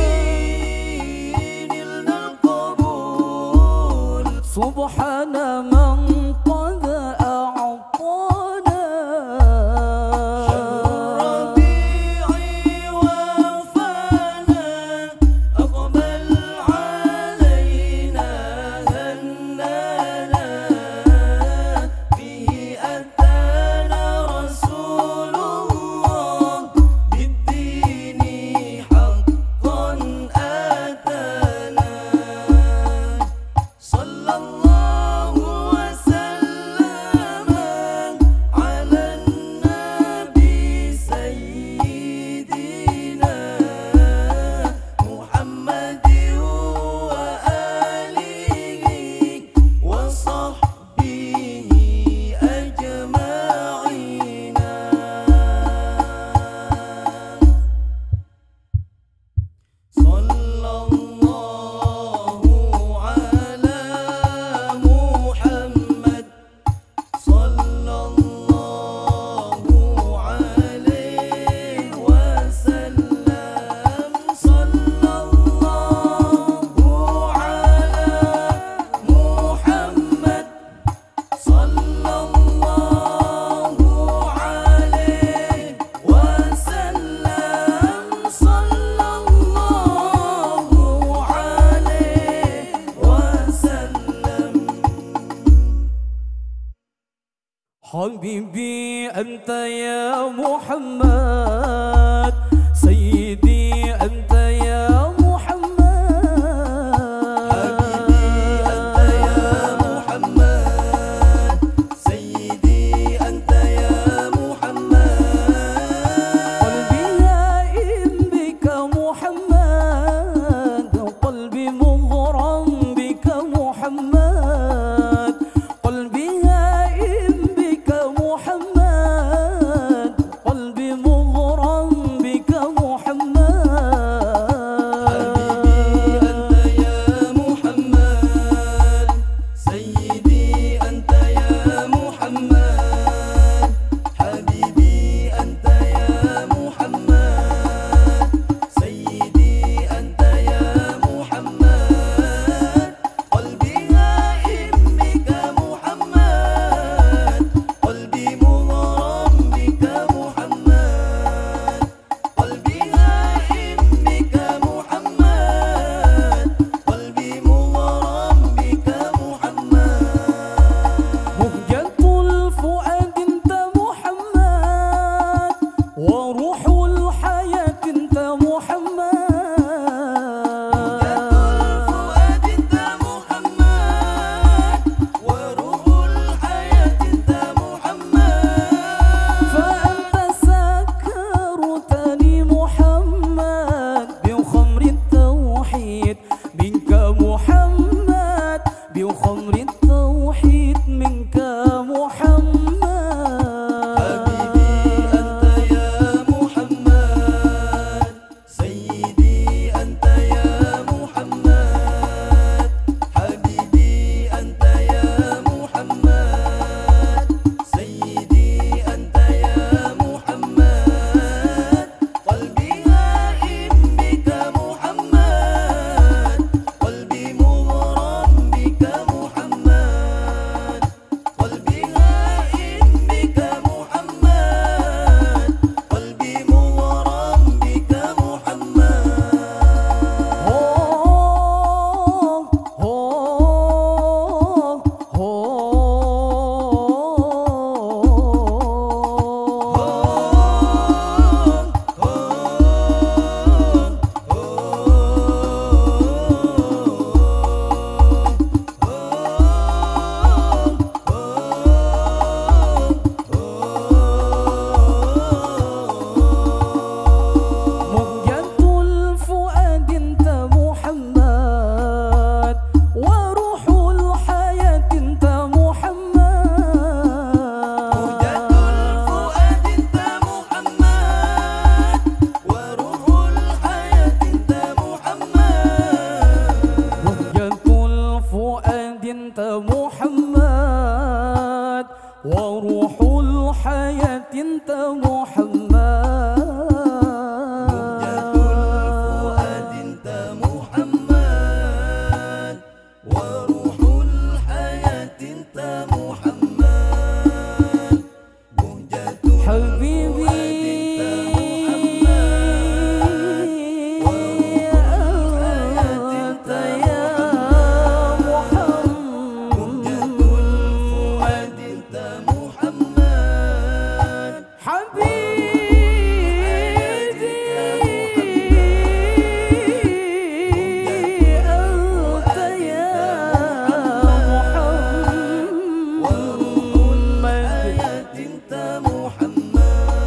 نلنا القبول. سبحان من قد أعطانا. شهر الربيع وافانا أقبل علينا هنانا، فيه أتانا حبيبي أنت يا محمد سيدي أنت يا وروح الحياة انت محمد مهجة الفؤاد انت محمد وروح الحياة انت محمد مهجة حبيبي محمد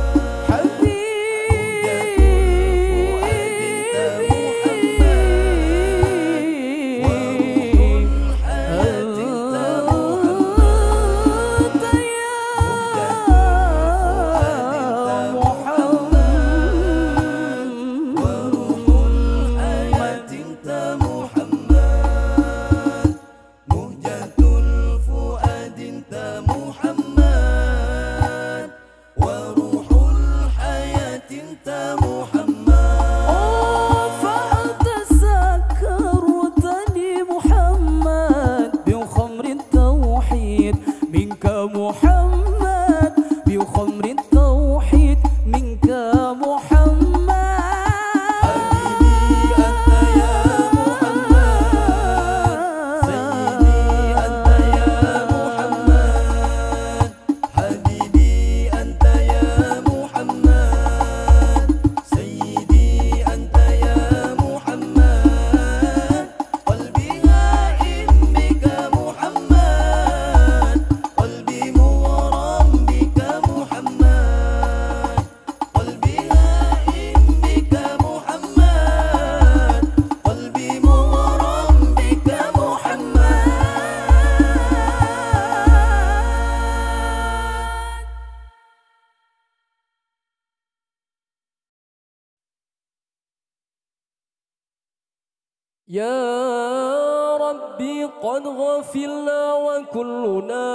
يا ربي قد غفلنا وكلنا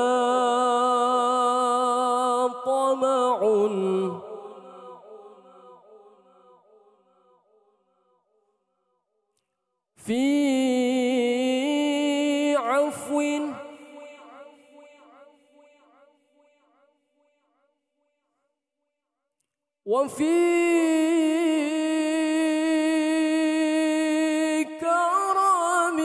طمع في عفو وفي كرم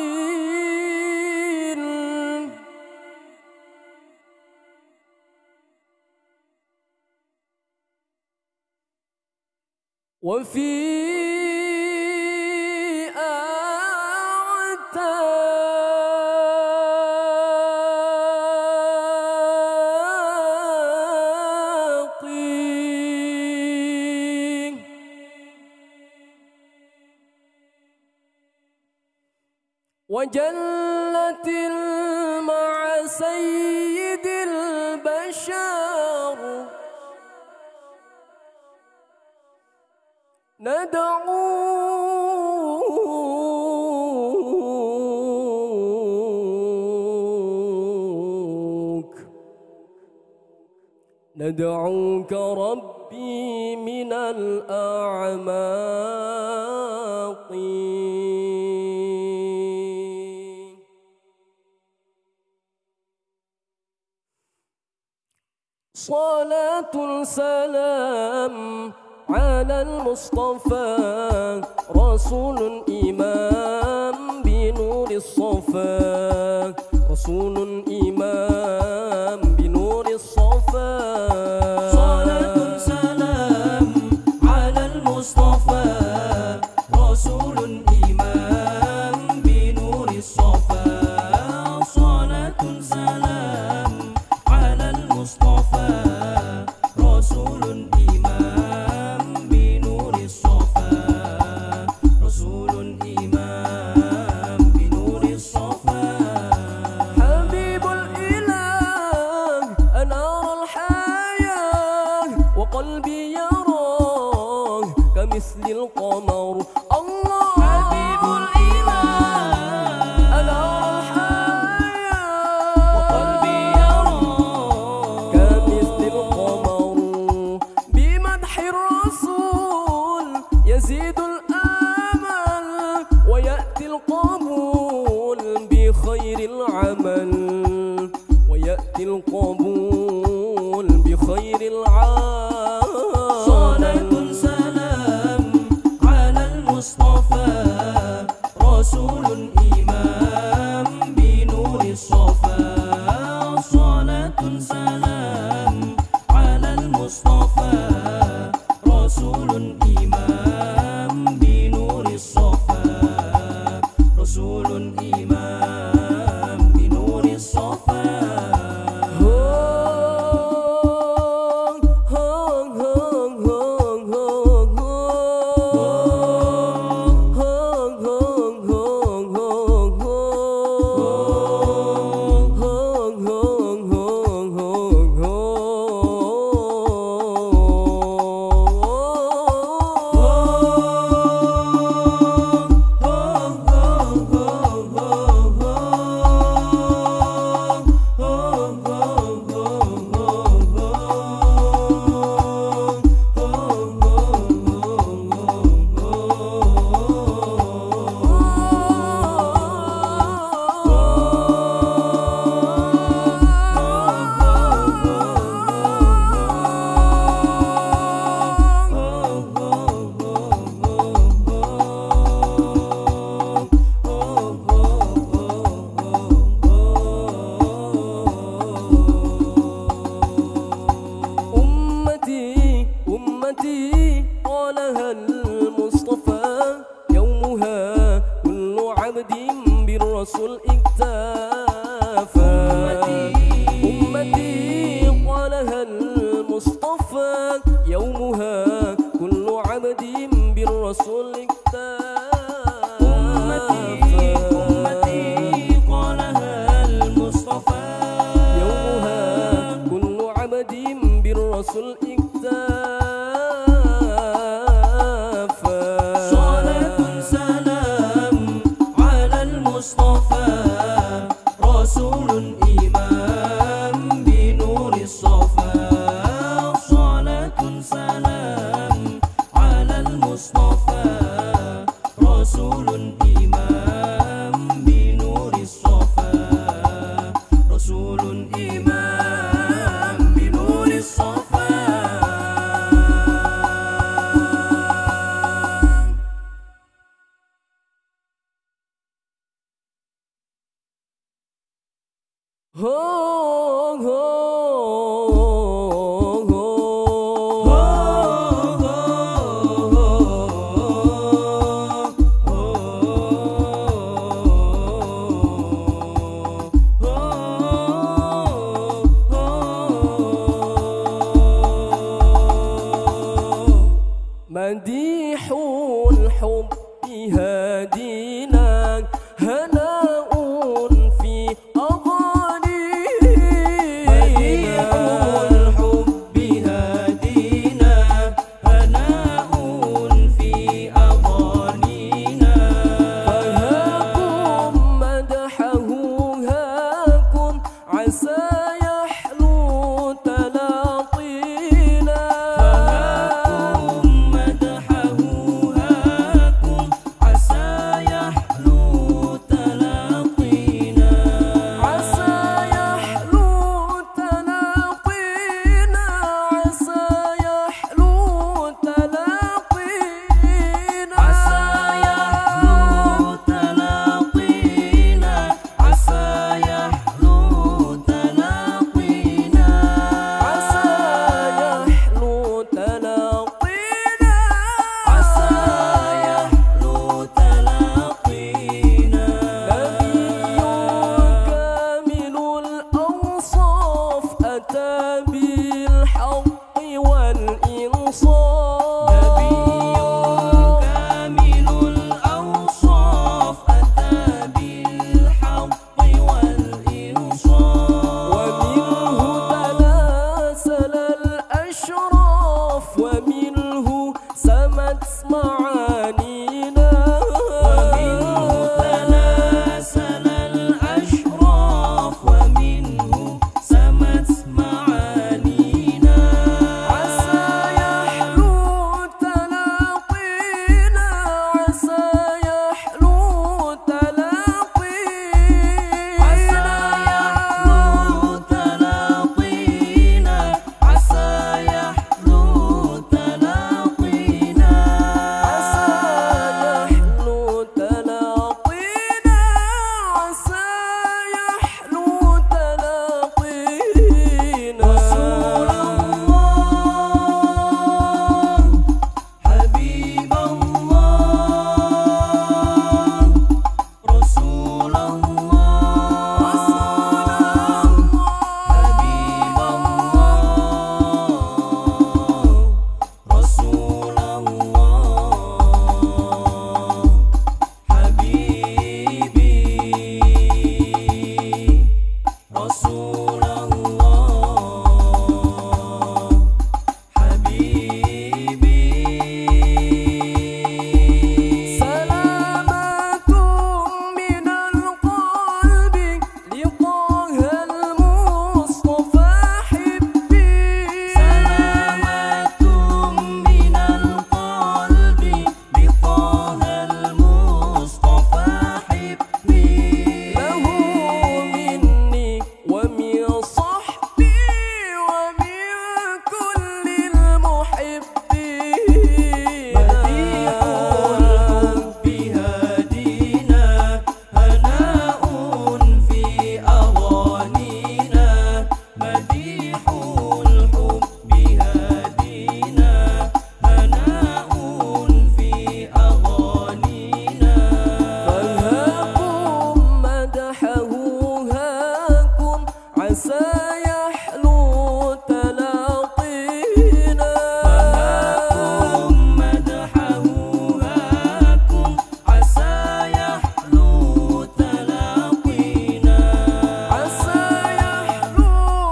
وفي وجلت مع سيد البشر ندعوك ندعوك ربي من الأعماق صلاة سلام على المصطفى رسول إمام بنور الصفا رسول إمام بنور الصفا صلاة سلام على المصطفى رسول إمام بنور الصفا صلاة سلام على المصطفى رسول إمام بنور الصفا رسول إمام بنور الصفا حبيب الإله أنار الحياة وقلبي يراه كمثل القمر الله حبيب الإله أنار الحياة وقلبي يراه كمثل القمر بمدح الرسول يزيد الآمل ويأتي القبول بخير العمل ويأتي القبول بخير العمل صلاة سلام على المصطفى رسول إمام بنور الصفا صلاة سلام على المصطفى رسول إمام بنور الصفا رسول إمام بنور الصفا أمتي أمتي قالها المصطفى يومها كل عبد بالرسول اكتفى أمتي قالها المصطفى يومها كل عبد بالرسول اكتفى أمتي أمتي قالها المصطفى يومها كل عبد بالرسول اكتفى صلاة سلام مديح الحب هادينا هناء في أغانينا مديح الحب هادينا هناء في أغانينا فهاكم مدحه هاكم عسى يحلو تلاقينا فهاكم مدحه هاكم عسى يحلو تلاقينا عسى يحلو تلاقينا عسى يحلو تلاقينا عسى يحلو تلاقينا عسى يحلو تلاقينا عسى يحلو تلاقينا عسى يحلو تلاقينا نبي كامل الأوصاف أتى بالحق والإنصاف نبي كامل الأوصاف أتى بالحق والإنصاف ومنه تناسل الأشراف ومنه سمت معانينا ومنه تناسل الأشراف ومنه سمت معانينا عسى يحلو تلاقينا عسى يحلو تلاقينا عسى يحلو تلاقينا عسى يحلو تلاقينا عسى يحلو تلاقينا عسى يحلو تلاقينا رسول الله حبيب الله رسول الله حبيب الله رسول الله حبيبي رسول الله حبيبي سلامة من القلب لطه المصطفى حبي سلامة من القلب بطه المصطفى حبي له مني ومن صحبي ومن كل المحبين مديح الحب هادينا هناء في أغانينا مديح الحب هادينا هناء في أغانينا فهاكم مدحه هاكم عسى يحلو تلاقينا فهاكم مدحه هاكم عسى يحلو تلاقينا عسى يحلو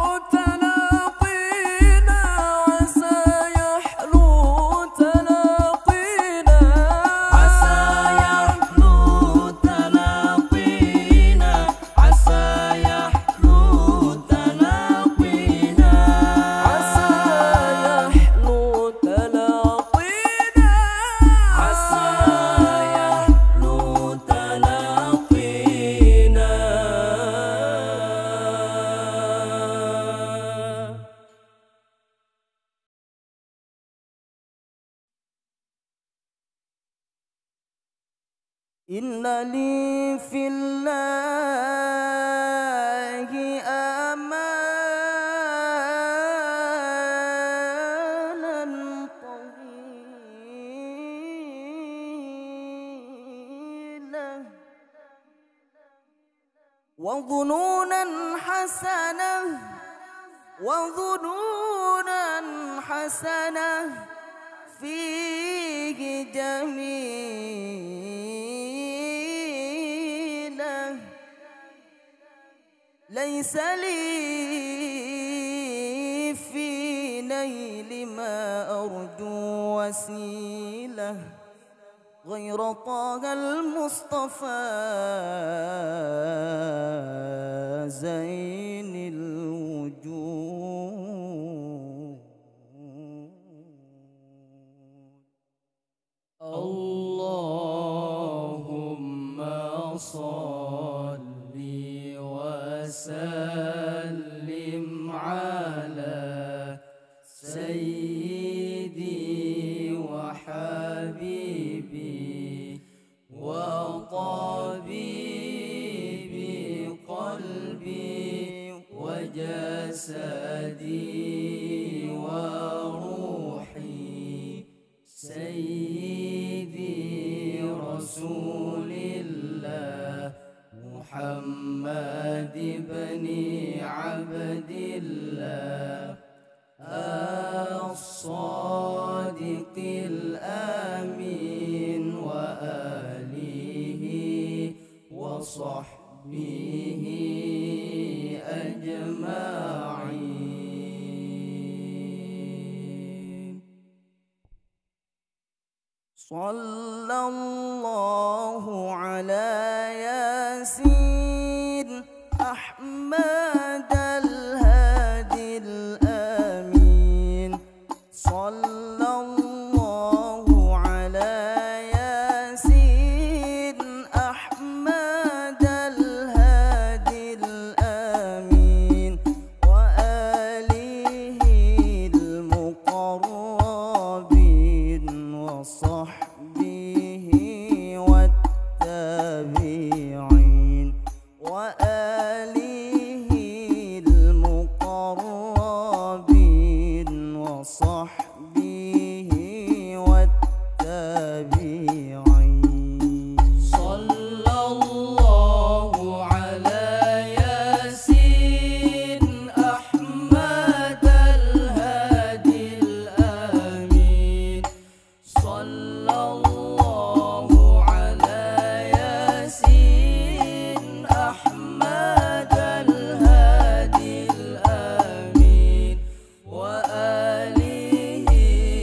تلاقينا عسى يحلو تلاقينا عسى يحلو تلاقينا عسى يحلو تلاقينا عسى يحلو تلاقينا عسى يحلو تلاقينا إن لي في الله آمالا طويلة وظنونا حسنة وظنونا حسنة فيه جميلة ليس لي في نيل ما أرجو وسيلة غير طه المصطفى زين الوجود. اللهم صل وسلم على سيدي وحبيبي وطبيبي قلبي وجسدي وروحي سيدي رسول الله محمد بن عبد الله الصادق الأمين وآله وصحبه أجمعين. صلى الله على ياسين أحمد الهادي الأمين. صلى الله على ياسين أحمد الهادي الأمين وآله المقربين وصحبه والتابعين وآله المقربين وصحبه والتابعين. صلى الله على ياسين أحمد الهادي الأمين. صلى الله على ياسين أحمد الهادي الأمين وآله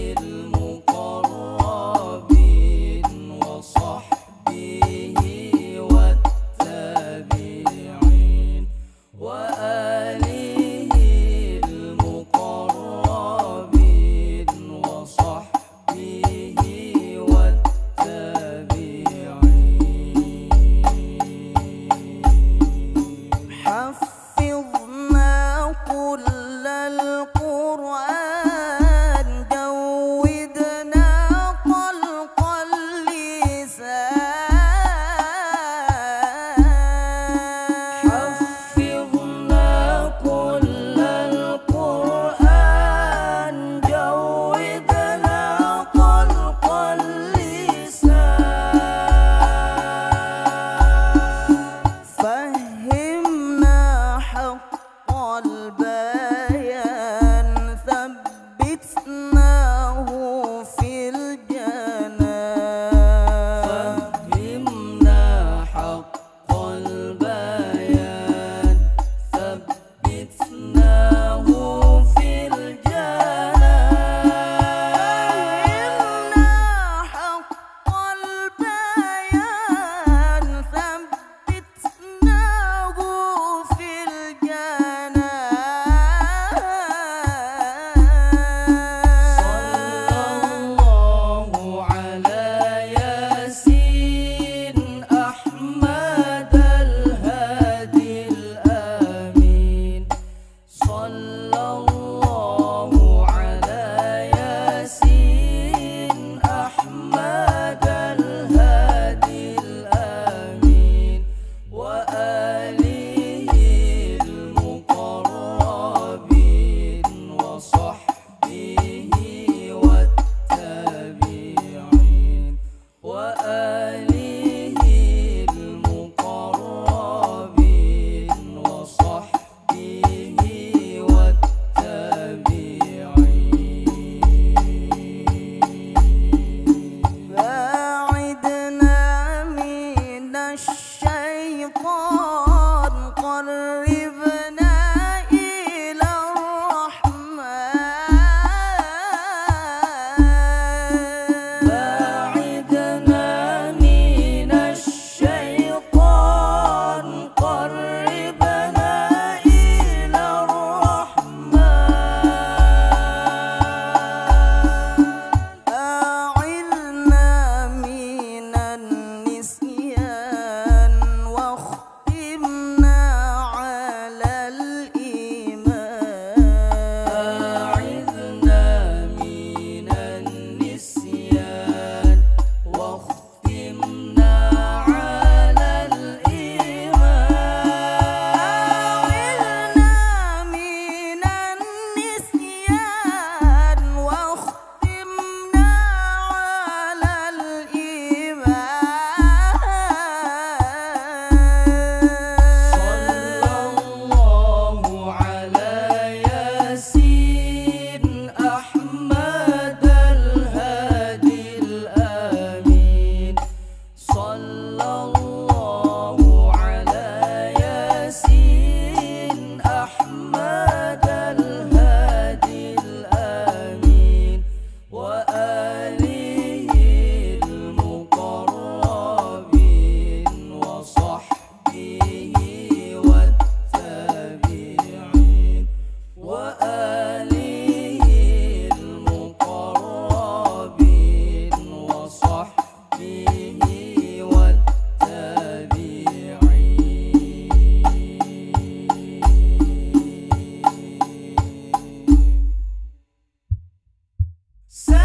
سيحلو